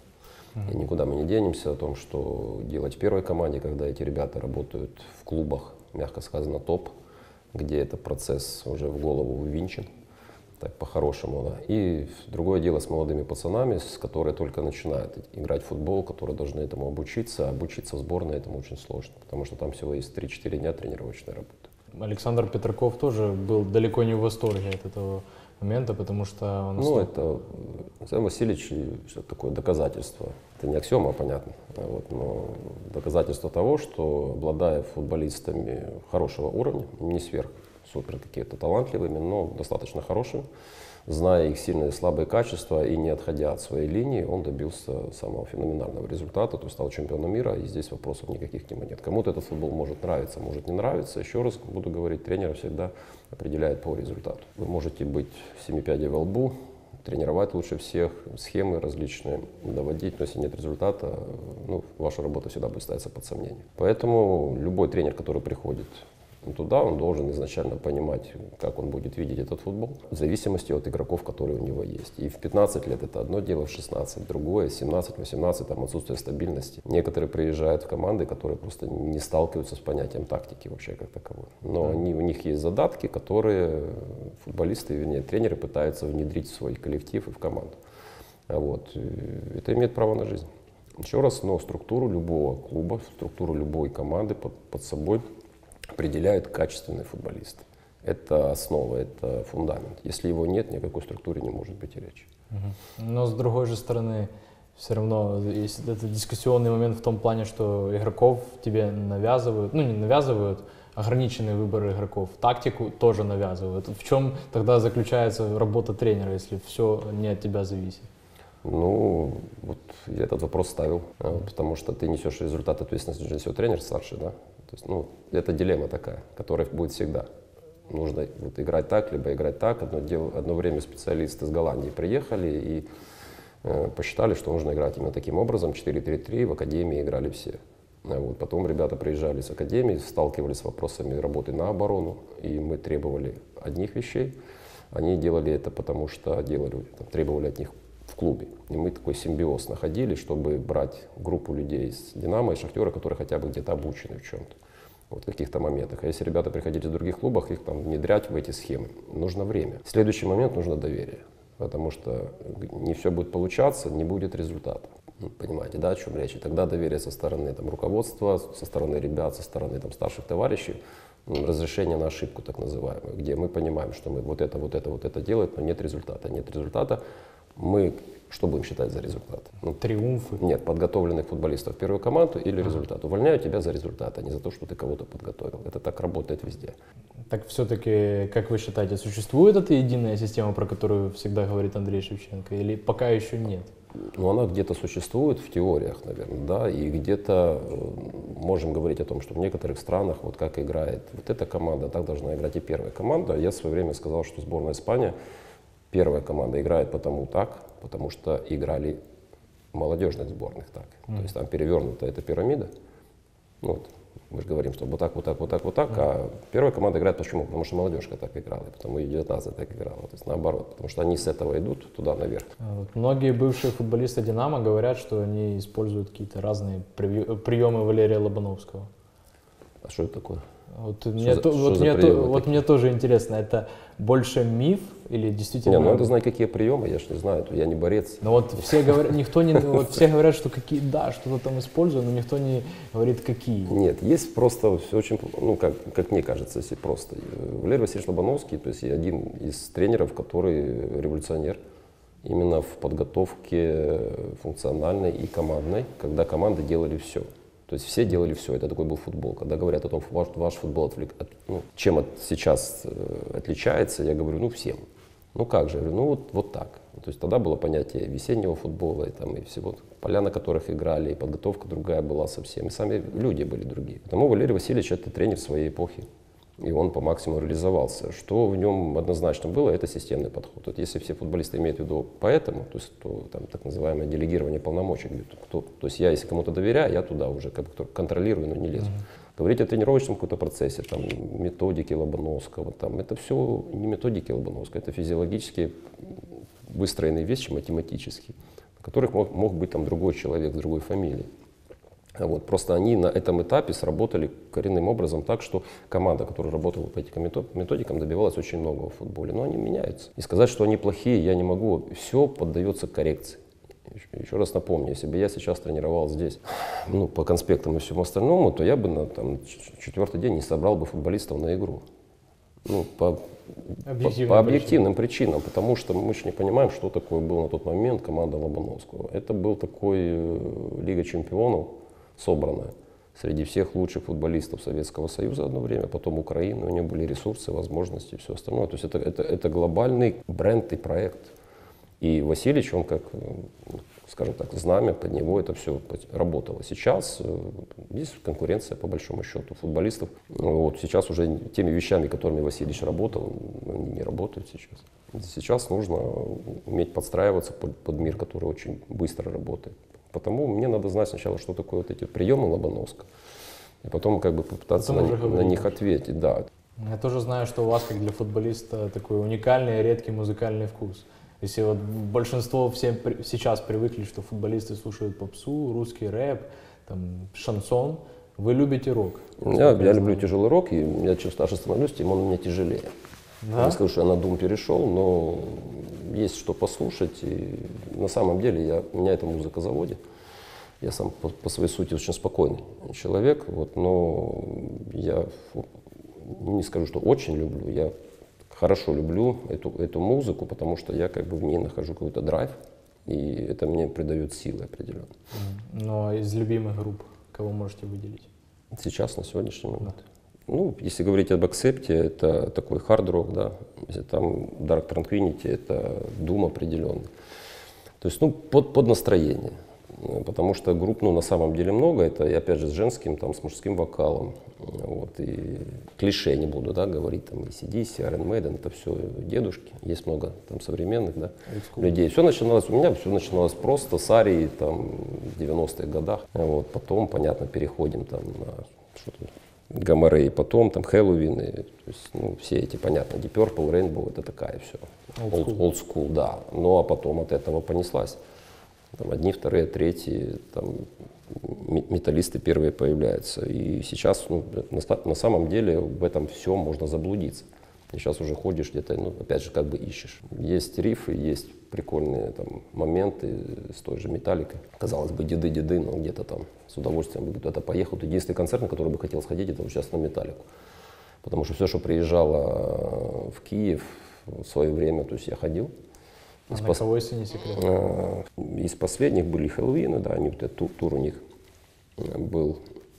Speaker 2: И никуда мы не денемся о том, что делать в первой команде, когда эти ребята работают в клубах, мягко сказано, топ, где этот процесс уже в голову ввинчен, так по-хорошему. Да. И другое дело с молодыми пацанами, с которые только начинают играть в футбол, которые должны этому обучиться. А обучиться в сборной этому очень сложно, потому что там всего есть три-четыре дня тренировочной работы.
Speaker 1: Александр Петраков тоже был далеко не в восторге от этого момента, потому что он...
Speaker 2: Ну, это Александр Васильевич, что такое доказательство. Это не аксиома, понятно, вот, но доказательство того, что, обладая футболистами хорошего уровня, не сверх супер какие-то талантливыми, но достаточно хорошими, зная их сильные и слабые качества и не отходя от своей линии, он добился самого феноменального результата, то есть стал чемпионом мира, и здесь вопросов никаких к нему нет. Кому-то этот футбол может нравиться, может не нравиться. Еще раз буду говорить, тренер всегда определяет по результату. Вы можете быть семи пядей во лбу, тренировать лучше всех, схемы различные доводить, но если нет результата, ну, ваша работа всегда будет ставиться под сомнение. Поэтому любой тренер, который приходит туда, он должен изначально понимать, как он будет видеть этот футбол, в зависимости от игроков, которые у него есть. И в пятнадцать лет это одно дело, в шестнадцать другое, семнадцать-восемнадцать там отсутствие стабильности. Некоторые приезжают в команды, которые просто не сталкиваются с понятием тактики вообще как таковой. Но mm. они, у них есть задатки, которые футболисты, вернее тренеры пытаются внедрить в свой коллектив и в команду. Вот. И это имеет право на жизнь. Еще раз, но структуру любого клуба, структуру любой команды под, под собой определяют качественные футболисты. Это основа, это фундамент. Если его нет, ни о какой структуре не может быть и речи.
Speaker 1: Но с другой же стороны, все равно есть этот дискуссионный момент в том плане, что игроков тебе навязывают, ну не навязывают, ограниченный выбор игроков, тактику тоже навязывают. В чем тогда заключается работа тренера, если все не от тебя зависит?
Speaker 2: Ну, вот я этот вопрос ставил, потому что ты несешь результат, ответственности несет тренер старший, да. То есть, ну, это дилемма такая, которая будет всегда. Нужно вот играть так, либо играть так. Одно, дело, одно время специалисты из Голландии приехали и э, посчитали, что нужно играть именно таким образом. четыре-три-три в академии играли все. Вот. Потом ребята приезжали с академии, сталкивались с вопросами работы на оборону, и мы требовали одних вещей. Они делали это потому, что делали, там, требовали от них в клубе. И мы такой симбиоз находили, чтобы брать группу людей из «Динамо» и «Шахтера», которые хотя бы где-то обучены в чем-то, вот в каких-то моментах. А если ребята приходили из других клубов, их там внедрять в эти схемы нужно время. Следующий момент нужно доверие, потому что не все будет получаться, не будет результата. Понимаете, да, о чем речь? И тогда доверие со стороны там, руководства, со стороны ребят, со стороны там, старших товарищей, разрешение на ошибку так называемую, где мы понимаем, что мы вот это, вот это, вот это делаем, но нет результата. Нет результата. Мы что будем считать за результат?
Speaker 1: Ну, триумфы.
Speaker 2: Нет, подготовленных футболистов в первую команду или результат. Увольняю тебя за результат, а не за то, что ты кого-то подготовил. Это так работает везде.
Speaker 1: Так все-таки, как вы считаете, существует эта единая система, про которую всегда говорит Андрей Шевченко, или пока еще нет?
Speaker 2: Ну, она где-то существует в теориях, наверное, да, и где-то можем говорить о том, что в некоторых странах, вот как играет вот эта команда, так должна играть и первая команда. Я в свое время сказал, что сборная Испании, первая команда играет потому так, потому что играли в молодежных сборных так. Mm. То есть там перевернута эта пирамида. Вот. Мы же говорим, что вот так, вот так, вот так, вот так. Mm. А первая команда играет почему? Потому что молодежка так играла, и потому и девятнадцать так играла. То есть наоборот, потому что они с этого идут туда наверх.
Speaker 1: Вот. Многие бывшие футболисты «Динамо» говорят, что они используют какие-то разные приемы Валерия Лобановского.
Speaker 2: А что это такое?
Speaker 1: Вот, мне, за, то, вот, мне, то, вот мне тоже интересно, это больше миф или действительно...
Speaker 2: Не, ну надо знать, какие приемы, я же не знаю, я не борец.
Speaker 1: Но вот все говорят, никто не, вот все говорят, что какие, да, что-то там использую, но никто не говорит, какие.
Speaker 2: Нет, есть просто все очень, ну как, как мне кажется, если просто. Валерий Васильевич Лобановский, то есть один из тренеров, который революционер именно в подготовке функциональной и командной, когда команды делали все. То есть все делали все, это такой был футбол. Когда говорят о том, ваш, ваш футбол отвлек, от, ну, чем от, сейчас э, отличается, я говорю, ну всем. Ну как же, я говорю, ну вот, вот так. То есть тогда было понятие весеннего футбола и, там, и всего, поля, на которых играли, и подготовка другая была совсем, и сами люди были другие. Потому Валерий Васильевич это тренер своей эпохи. И он по максимуму реализовался. Что в нем однозначно было, это системный подход. Вот если все футболисты имеют в виду поэтому, то есть то, там, так называемое делегирование полномочий, кто, то есть я, если кому-то доверяю, я туда уже как бы контролирую, но не лезу. Mm-hmm. Говорить о тренировочном каком-то процессе, там, методики Лобановского, там, это все не методики Лобановского, это физиологически выстроенные вещи, математические, в которых мог, мог быть там другой человек с другой фамилией. Вот. Просто они на этом этапе сработали коренным образом так, что команда, которая работала по этим методикам, добивалась очень многого в футболе. Но они меняются. И сказать, что они плохие, я не могу. Все поддается коррекции. Еще раз напомню, если бы я сейчас тренировал здесь, ну, по конспектам и всему остальному, то я бы на там, четвертый день не собрал бы футболистов на игру. Ну, по, по, по объективным причинам, потому что мы же не понимаем, что такое был на тот момент команда Лобановского. Это был такой э, Лига чемпионов, собранная среди всех лучших футболистов Советского Союза одно время, потом Украины, у него были ресурсы, возможности и все остальное. То есть это, это, это глобальный бренд и проект. И Васильевич, он как, скажем так, знамя, под него это все работало. Сейчас есть конкуренция, по большому счету, футболистов. Вот, сейчас уже теми вещами, которыми Васильевич работал, они не работают сейчас. Сейчас нужно уметь подстраиваться под, под мир, который очень быстро работает. Потому мне надо знать сначала, что такое вот эти приемы Лобановского, и потом как бы попытаться на, на них ответить. Да.
Speaker 1: Я тоже знаю, что у вас, как для футболиста, такой уникальный, редкий музыкальный вкус. Если вот большинство всем при, сейчас привыкли, что футболисты слушают попсу, русский рэп, там, шансон, вы любите рок.
Speaker 2: Я, я люблю тяжелый рок, и я чем старше становлюсь, тем он у меня тяжелее. Да? Я не скажу, что я на Doom перешел, но есть что послушать. И на самом деле я, меня эта музыка заводит. Я сам по, по своей сути очень спокойный человек, вот, но я не скажу, что очень люблю. Я хорошо люблю эту, эту музыку, потому что я как бы в ней нахожу какой-то драйв, и это мне придает силы определенно.
Speaker 1: Но из любимых групп кого можете выделить?
Speaker 2: Сейчас, на сегодняшний момент. Да. Ну, если говорить об акцепте, это такой хард-рок, да. Если там Dark Tranquillity, это Doom определенный. То есть, ну, под, под настроение. Потому что групп, ну, на самом деле много. Это, и опять же, с женским, там, с мужским вокалом. Вот, и клише не буду, да, говорить, там, и си ди си, Iron Maiden, это все дедушки. Есть много там современных, да, людей. Все начиналось, у меня все начиналось просто с арии, там, в девяностых годах. Вот, потом, понятно, переходим там на что-то, Гамма-Рэй, потом там Хэллоуин, и, то есть, ну, все эти, понятно, Deep Purple, Rainbow, это такая все. Old school. Old school, да. Ну, а потом от этого понеслась. Там одни, вторые, третьи, там, металлисты первые появляются. И сейчас, ну, на, на самом деле в этом всем можно заблудиться. И сейчас уже ходишь где-то, ну, опять же, как бы ищешь. Есть рифы, есть прикольные там моменты с той же Металликой. Казалось бы, деды-деды, но где-то там с удовольствием бы куда-то поехал. Единственный концерт, на который бы хотел сходить, это вот сейчас на Металлику. Потому что все, что приезжало в Киев в свое время, то есть я ходил.
Speaker 1: А из на пос... кого, если не секрет?
Speaker 2: Из последних были Хэллоуины, да, они, вот этот тур, тур у них был.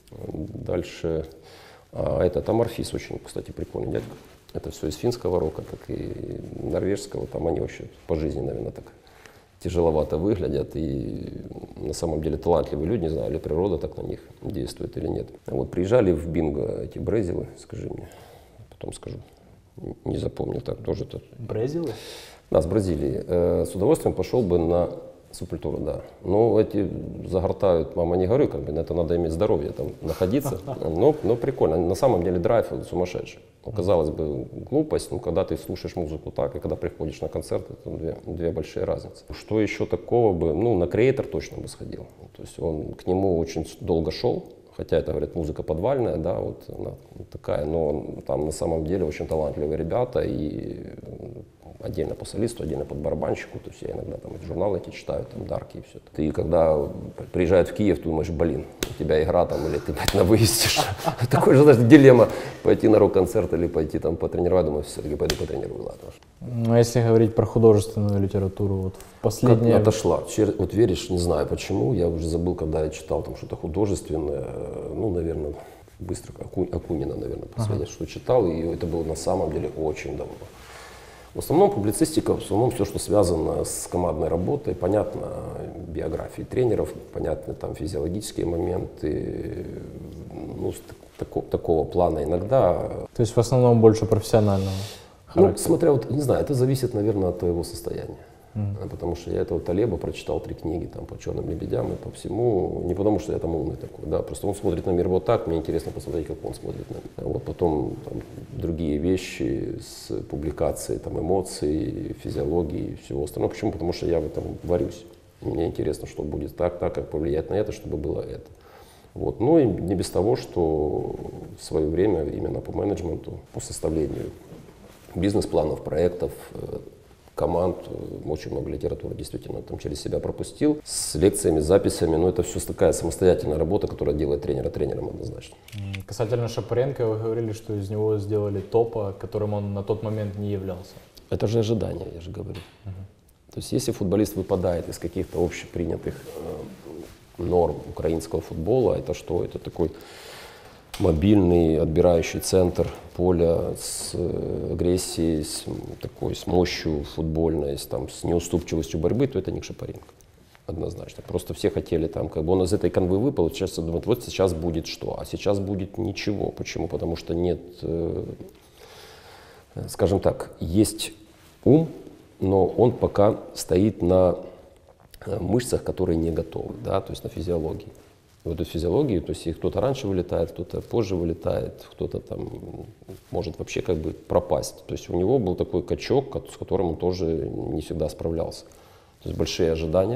Speaker 2: Дальше, а этот Аморфис очень, кстати, прикольный дядька. Это все из финского рока, как и норвежского, там они вообще по жизни, наверное, так тяжеловато выглядят. И на самом деле талантливые люди, не знаю, ли природа так на них действует или нет. Вот приезжали в Бинго эти Брезилы, скажи мне, потом скажу, не запомнил, так тоже. -то.
Speaker 1: Брезилы?
Speaker 2: Да, с Бразилии. Э, с удовольствием пошел бы на субкультуру, да. Но эти загортают, мама не горюй, как бы, это надо иметь здоровье там находиться. Но, но прикольно, на самом деле драйв сумасшедший. Ну, казалось бы, глупость, но когда ты слушаешь музыку так, и когда приходишь на концерт, это две, две большие разницы. Что еще такого бы, ну, на Creator точно бы сходил. То есть он к нему очень долго шел, хотя это, говорят, музыка подвальная, да, вот она такая, но там на самом деле очень талантливые ребята, и отдельно по солисту, отдельно под барабанщику, то есть я иногда там журналы эти читаю, там дарки и все. Ты когда приезжают в Киев, ты думаешь, блин, у тебя игра там, или ты на выезде. Такой же, знаешь, дилемма, пойти на рок-концерт или пойти там потренировать, думаю, все-таки пойду потренирую, ладно.
Speaker 1: Ну, а если говорить про художественную литературу, вот в последнее...
Speaker 2: Как отошла, вот веришь, не знаю почему, я уже забыл, когда я читал там что-то художественное, ну, наверное, быстро, Аку... Акунина, наверное, последнее, ага. что читал, и это было на самом деле очень давно. В основном публицистика, в основном все, что связано с командной работой, понятно, биографии тренеров, понятны там физиологические моменты, ну, тако, такого плана иногда.
Speaker 1: То есть в основном больше профессионального характера?
Speaker 2: Ну, смотря, вот, не знаю, это зависит, наверное, от твоего состояния. Mm. Потому что я этого Талеба прочитал три книги там, по черным лебедям и по всему, не потому что я там умный такой, да, просто он смотрит на мир вот так, мне интересно посмотреть, как он смотрит на мир. Вот потом там, другие вещи с публикацией там, эмоций, физиологии и всего остального. Почему? Потому что я в этом варюсь. Мне интересно, что будет так, так, как повлиять на это, чтобы было это. Вот. Ну и не без того, что в свое время именно по менеджменту, по составлению бизнес-планов, проектов, команд, очень много литературы действительно там через себя пропустил, с лекциями, записями, но это все такая самостоятельная работа, которая делает тренера тренером однозначно.
Speaker 1: Касательно Шапаренко, вы говорили, что из него сделали топа, которым он на тот момент не являлся.
Speaker 2: Это же ожидание, я же говорю. Uh-huh. То есть если футболист выпадает из каких-то общепринятых э, норм украинского футбола, это что? Это такой мобильный, отбирающий центр поля с агрессией, с, такой, с мощью футбольной, с, там, с неуступчивостью борьбы, то это не Шапаренко. Однозначно. Просто все хотели там, как бы он из этой канвы выпал, сейчас думают, вот сейчас будет что, а сейчас будет ничего. Почему? Потому что нет, э, скажем так, есть ум, но он пока стоит на мышцах, которые не готовы, да, то есть на физиологии. В эту физиологию, то есть кто-то раньше вылетает, кто-то позже вылетает, кто-то там может вообще как бы пропасть. То есть у него был такой качок, с которым он тоже не всегда справлялся. То есть большие ожидания,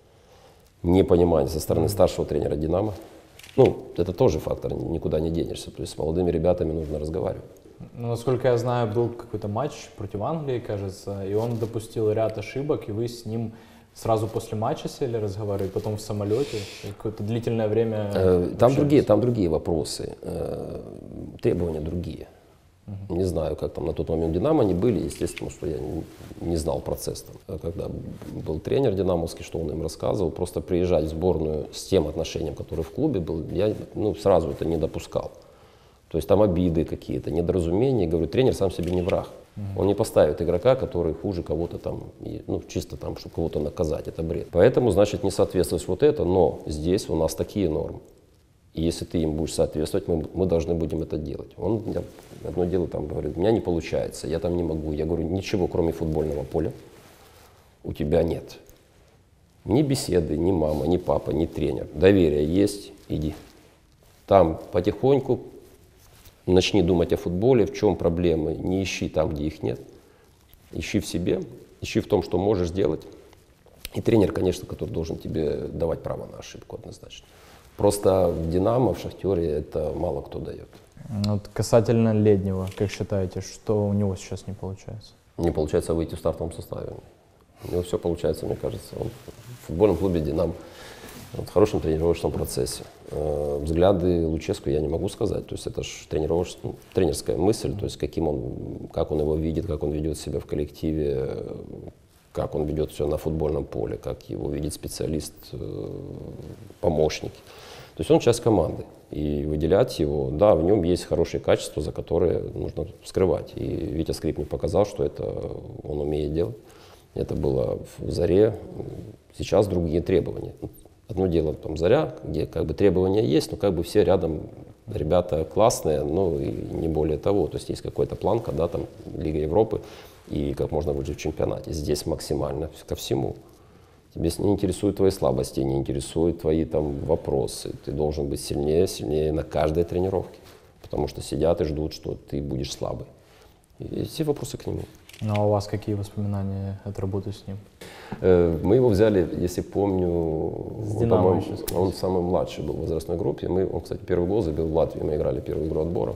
Speaker 2: непонимание со стороны старшего тренера «Динамо». Ну, это тоже фактор, никуда не денешься. То есть с молодыми ребятами нужно разговаривать.
Speaker 1: Ну, насколько я знаю, был какой-то матч против Англии, кажется, и он допустил ряд ошибок, и вы с ним сразу после матча сели разговаривать, потом в самолете, какое-то длительное время.
Speaker 2: Э, там другие, там другие вопросы, э, требования другие. Uh-huh. Не знаю, как там на тот момент «Динамо» они были, естественно, что я не, не знал процесс. Там. Когда был тренер динамовский, что он им рассказывал, просто приезжать в сборную с тем отношением, которое в клубе был, я ну, сразу это не допускал. То есть там обиды какие-то, недоразумения. Говорю, тренер сам себе не враг. Он не поставит игрока, который хуже кого-то там, ну, чисто там, чтобы кого-то наказать. Это бред. Поэтому, значит, не соответствует вот это, но здесь у нас такие нормы. И если ты им будешь соответствовать, мы, мы должны будем это делать. Он мне одно дело там говорит, у меня не получается, я там не могу. Я говорю, ничего, кроме футбольного поля, у тебя нет. Ни беседы, ни мама, ни папа, ни тренер. Доверие есть, иди. Там потихоньку начни думать о футболе, в чем проблемы, не ищи там, где их нет. Ищи в себе, ищи в том, что можешь сделать. И тренер, конечно, который должен тебе давать право на ошибку однозначно. Просто в «Динамо», в «Шахтере» это мало кто дает.
Speaker 1: Вот касательно Леднева, как считаете, что у него сейчас не получается?
Speaker 2: Не получается выйти в стартовом составе. У него все получается, мне кажется. Он в футбольном клубе «Динамо», в хорошем тренировочном процессе. Взгляды Луческу я не могу сказать. То есть это же тренировочная, тренерская мысль, то есть каким он, как он его видит, как он ведет себя в коллективе, как он ведет все на футбольном поле, как его видит специалист, помощник. То есть он часть команды. И выделять его, да, в нем есть хорошие качества, за которые нужно скрывать. И Витя Скрипник показал, что это он умеет делать. Это было в «Заре. Сейчас другие требования. Одно дело там «Заря», где как бы требования есть, но как бы все рядом ребята классные, ну и не более того. То есть есть какой-то планка, да, там Лига Европы и как можно выжить в чемпионате. Здесь максимально ко всему. Тебя не интересуют твои слабости, не интересуют твои там вопросы. Ты должен быть сильнее, сильнее на каждой тренировке. Потому что сидят и ждут, что ты будешь слабый. И все вопросы к нему.
Speaker 1: Ну а у вас какие воспоминания от работы с ним?
Speaker 2: Мы его взяли, если помню,
Speaker 1: с
Speaker 2: он,
Speaker 1: «Динамо»
Speaker 2: он самый младший был в возрастной группе. Мы, он, кстати, первый гол забил в Латвии, мы играли первую игру отбора.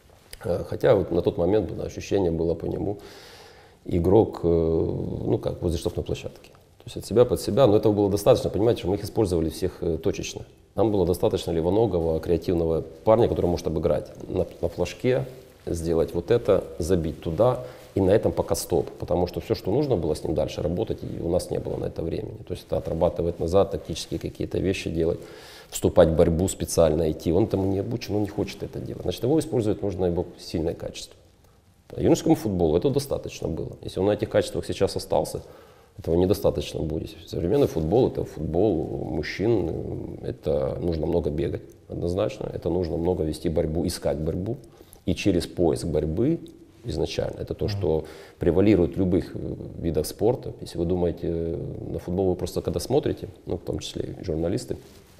Speaker 2: Хотя вот на тот момент да, ощущение было по нему игрок, ну как, возле штрафной площадки. То есть от себя под себя, но этого было достаточно, понимаете, что мы их использовали всех точечно. Нам было достаточно левоногого, креативного парня, который может обыграть на, на флажке, сделать вот это, забить туда. И на этом пока стоп, потому что все, что нужно было с ним дальше работать, и у нас не было на это времени. То есть это отрабатывать назад, тактические какие-то вещи делать, вступать в борьбу специально, идти. Он этому не обучен, он не хочет это делать. Значит, его использовать нужно его сильное качество. А юношескому футболу этого достаточно было. Если он на этих качествах сейчас остался, этого недостаточно будет. Современный футбол — это футбол мужчин, это нужно много бегать, однозначно. Это нужно много вести борьбу, искать борьбу. И через поиск борьбы изначально. Это то, что превалирует в любых видах спорта. Если вы думаете на футбол, вы просто когда смотрите, ну, в том числе и журналисты,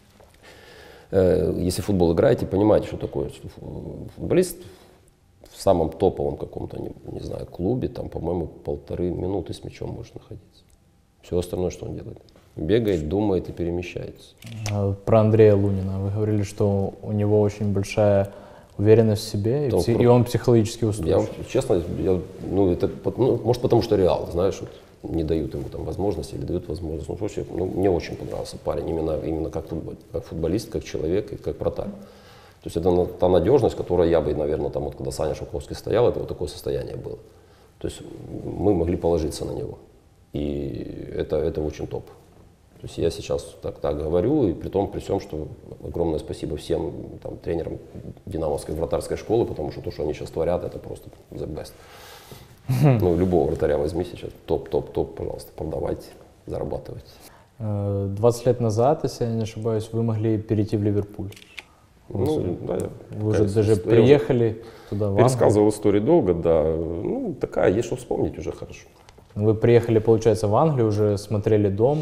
Speaker 2: э, если футбол играете, понимаете, что такое футболист в самом топовом каком-то, не, не знаю, клубе, там, по-моему, полторы минуты с мячом может находиться. Все остальное, что он делает? Бегает, думает и перемещается.
Speaker 1: Про Андрея Лунина. Вы говорили, что у него очень большая уверенность в себе, и,
Speaker 2: Он,
Speaker 1: пси- и он психологически
Speaker 2: Я,
Speaker 1: устойчив.
Speaker 2: честно, я, ну, это, ну, может, потому что Реал, знаешь, вот, не дают ему там возможности или дают возможность. Ну, вообще, ну, мне очень понравился парень, именно, именно как, футбол, как футболист, как человек и как вратарь. То есть это та надежность, которая я бы, наверное, там, вот, когда Саня Шовковский стоял, это вот такое состояние было. То есть мы могли положиться на него. И это, это очень топ. То есть я сейчас так, так говорю, и при том, при всем, что огромное спасибо всем там, тренерам динамовской вратарской школы, потому что то, что они сейчас творят, это просто the best. Ну, любого вратаря возьми сейчас, топ-топ-топ, пожалуйста, продавайте, зарабатывайте.
Speaker 1: двадцать лет назад, если я не ошибаюсь, вы могли перейти в Ливерпуль.
Speaker 2: Ну, да, я,
Speaker 1: Вы уже даже приехали туда, в Англию.
Speaker 2: Пересказывал историю долго, да. Ну, такая, есть что вспомнить уже хорошо.
Speaker 1: Вы приехали, получается, в Англию, уже смотрели дом.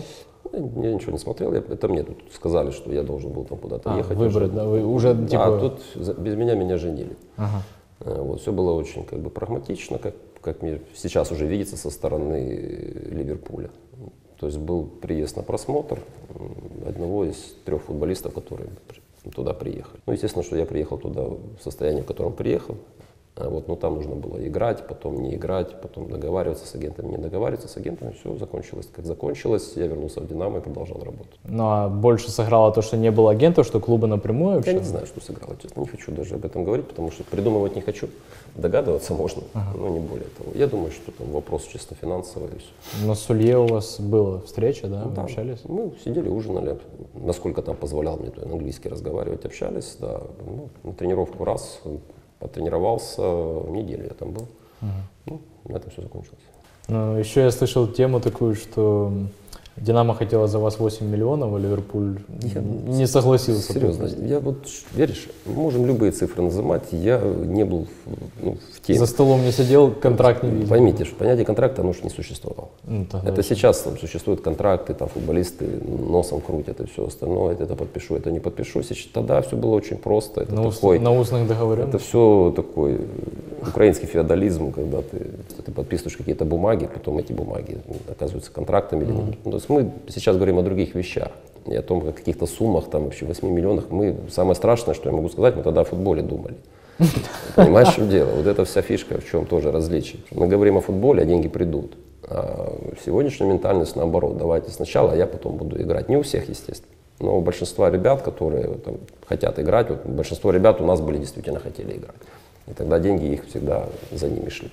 Speaker 2: Я ничего не смотрел, я, это мне тут сказали, что я должен был там куда-то
Speaker 1: А,
Speaker 2: ехать.
Speaker 1: выбрать,
Speaker 2: уже.
Speaker 1: да, вы уже
Speaker 2: Да,
Speaker 1: типа...
Speaker 2: тут за- без меня меня женили.
Speaker 1: Ага.
Speaker 2: Э, Вот, все было очень как бы прагматично, как, как мне сейчас уже видится со стороны Ливерпуля. То есть был приезд на просмотр м, одного из трех футболистов, которые при- туда приехали. Ну, естественно, что я приехал туда в состоянии, в котором приехал. А вот, ну, там нужно было играть, потом не играть, потом договариваться с агентами, не договариваться с агентами. Все закончилось как закончилось. Я вернулся в «Динамо» и продолжал работать.
Speaker 1: Ну, а больше сыграло то, что не было агентов, что клубы напрямую
Speaker 2: Я
Speaker 1: общались?
Speaker 2: не знаю, что сыграло, честно, не хочу даже об этом говорить, потому что придумывать не хочу. Догадываться можно,
Speaker 1: Ага.
Speaker 2: но не более того. Я думаю, что там вопрос чисто финансовый и все.
Speaker 1: На Сулье у вас была встреча, да?
Speaker 2: Ну,
Speaker 1: Вы
Speaker 2: да.
Speaker 1: общались?
Speaker 2: Мы сидели, ужинали, насколько там позволял мне английский разговаривать, общались, да. Ну, на тренировку раз, потренировался, неделю я там был.
Speaker 1: Мгм.
Speaker 2: Ну, на этом все закончилось.
Speaker 1: Ну, еще я слышал тему такую, что Динамо хотела за вас восемь миллионов, а Ливерпуль
Speaker 2: Я
Speaker 1: не согласился.
Speaker 2: Серьезно, я вот, веришь, можем любые цифры называть, я не был в, ну, в теме.
Speaker 1: За столом не сидел, контракт не видел.
Speaker 2: Поймите, что понятие контракта, оно же не существовало.
Speaker 1: Ну, тогда
Speaker 2: Это
Speaker 1: вообще.
Speaker 2: сейчас там существуют контракты, там футболисты носом крутят и все остальное, это, это подпишу, это не подпишу. Сейчас, тогда все было очень просто. Это
Speaker 1: На, ус-
Speaker 2: такой,
Speaker 1: на устных договоренностях?
Speaker 2: это все такой украинский феодализм, когда ты, ты подписываешь какие-то бумаги, потом эти бумаги оказываются контрактами. Или нет. Ну, то есть мы сейчас говорим о других вещах. И о том, о каких-то суммах, там вообще восьми миллионах. Мы, самое страшное, что я могу сказать, мы тогда о футболе думали. Понимаешь, в чем дело? Вот эта вся фишка, в чем тоже различие. Мы говорим о футболе, а деньги придут. А сегодняшняя ментальность наоборот. Давайте сначала, а я потом буду играть. Не у всех, естественно. Но у большинства ребят, которые там, хотят играть, вот, большинство ребят у нас были действительно хотели играть. И тогда деньги их всегда за ними шли.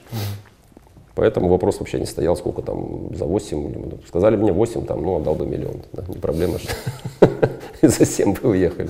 Speaker 2: Поэтому вопрос вообще не стоял, сколько там за восемь. Сказали мне восемь, там, ну, отдал бы миллион. Да, не проблема же. И за семь бы уехали.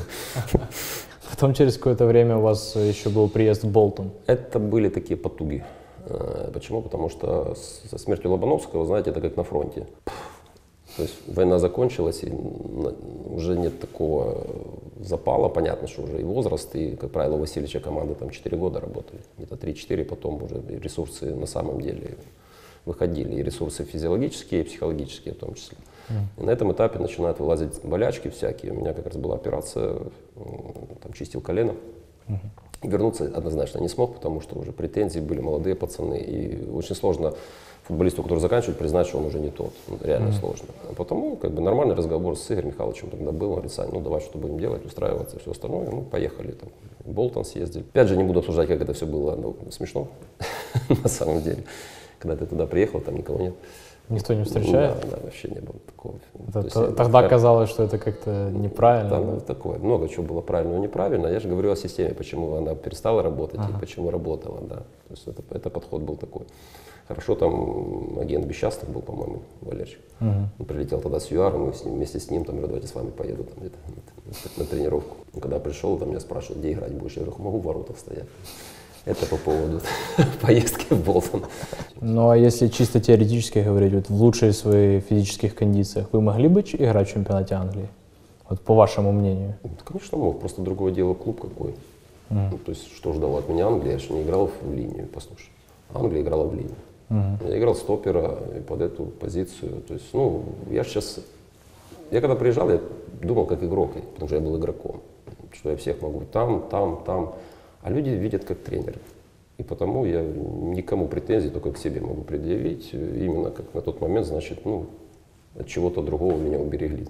Speaker 1: Потом через какое-то время у вас еще был приезд в Болтон.
Speaker 2: Это были такие потуги. Э, Почему? Потому что с- со смертью Лобановского, знаете, это как на фронте. То есть война закончилась, и на- уже нет такого запала. Понятно, что уже и возраст, и, как правило, у Васильевича команды там четыре года работали. Где-то три-четыре, потом уже и ресурсы на самом деле выходили. И ресурсы физиологические, и психологические в том числе. И на этом этапе начинают вылазить болячки всякие. У меня как раз была операция, м, там чистил колено. Вернуться однозначно не смог, потому что уже претензии были, молодые пацаны. И очень сложно футболисту, который заканчивает, признать, что он уже не тот. Ну, реально
Speaker 1: Мгм.
Speaker 2: сложно. А потому как бы нормальный разговор с Игорем Михайловичем тогда был. Он говорит: Сань, ну давай что будем делать, устраиваться и все остальное. Ну, поехали. Там, в Болтон съездили. Опять же, не буду обсуждать, как это все было. Ну, смешно на самом деле. Когда ты туда приехал, там никого нет.
Speaker 1: Никто не встречает?
Speaker 2: Да, да, вообще не было такого.
Speaker 1: Это
Speaker 2: То есть
Speaker 1: то-
Speaker 2: я-
Speaker 1: тогда
Speaker 2: как-
Speaker 1: казалось, что это как-то неправильно.
Speaker 2: Там
Speaker 1: да?
Speaker 2: такое, много чего было правильно и неправильно. Я же говорю о системе, почему она перестала работать
Speaker 1: Ага.
Speaker 2: и почему работала, да. То есть это, это подход был такой. Хорошо, там агент Бесчастных был, по-моему, Валерьевич.
Speaker 1: Мгм.
Speaker 2: Он прилетел тогда с ЮАР, мы с ним, вместе с ним, там, говорю, давайте с вами поеду там, где-то, на, на тренировку. И когда пришел, там меня спрашивают, где играть будешь? Я говорю, могу в воротах стоять. Это по поводу поездки в Болтон.
Speaker 1: Ну а если чисто теоретически говорить, вот в лучшей своих физических кондициях, вы могли бы ч- играть в чемпионате Англии? Вот по вашему мнению.
Speaker 2: Конечно, мог, просто другое дело клуб какой.
Speaker 1: Мгм.
Speaker 2: Ну, то есть, что ждало от меня Англия? Я же не играл в линию, послушай. Англия играла в линию.
Speaker 1: Мгм.
Speaker 2: Я играл стопера и под эту позицию. То есть, ну, я сейчас... Я когда приезжал, я думал как игрок, потому что я был игроком. Что я всех могу там, там, там. А люди видят как тренера. И потому я никому претензий только к себе могу предъявить. Именно как на тот момент, значит, ну, от чего-то другого меня уберегли.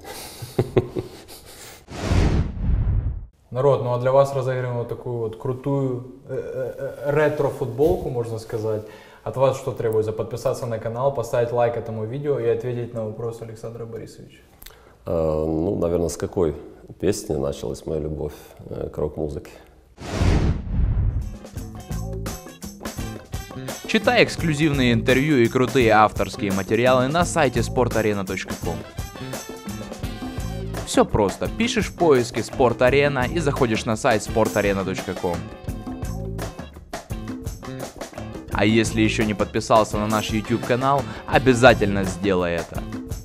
Speaker 1: Народ, ну а для вас разыграем вот такую вот крутую ретро-футболку, можно сказать. От вас что требуется? Подписаться на канал, поставить лайк этому видео и ответить на вопрос Александра Борисовича.
Speaker 2: А, ну, наверное, с какой песни началась моя любовь к рок-музыке?
Speaker 4: Читай эксклюзивные интервью и крутые авторские материалы на сайте спорт арена точка ком. Все просто. Пишешь в поиске «Спорт Арена» и заходишь на сайт спорт арена точка ком. А если еще не подписался на наш YouTube канал, обязательно сделай это.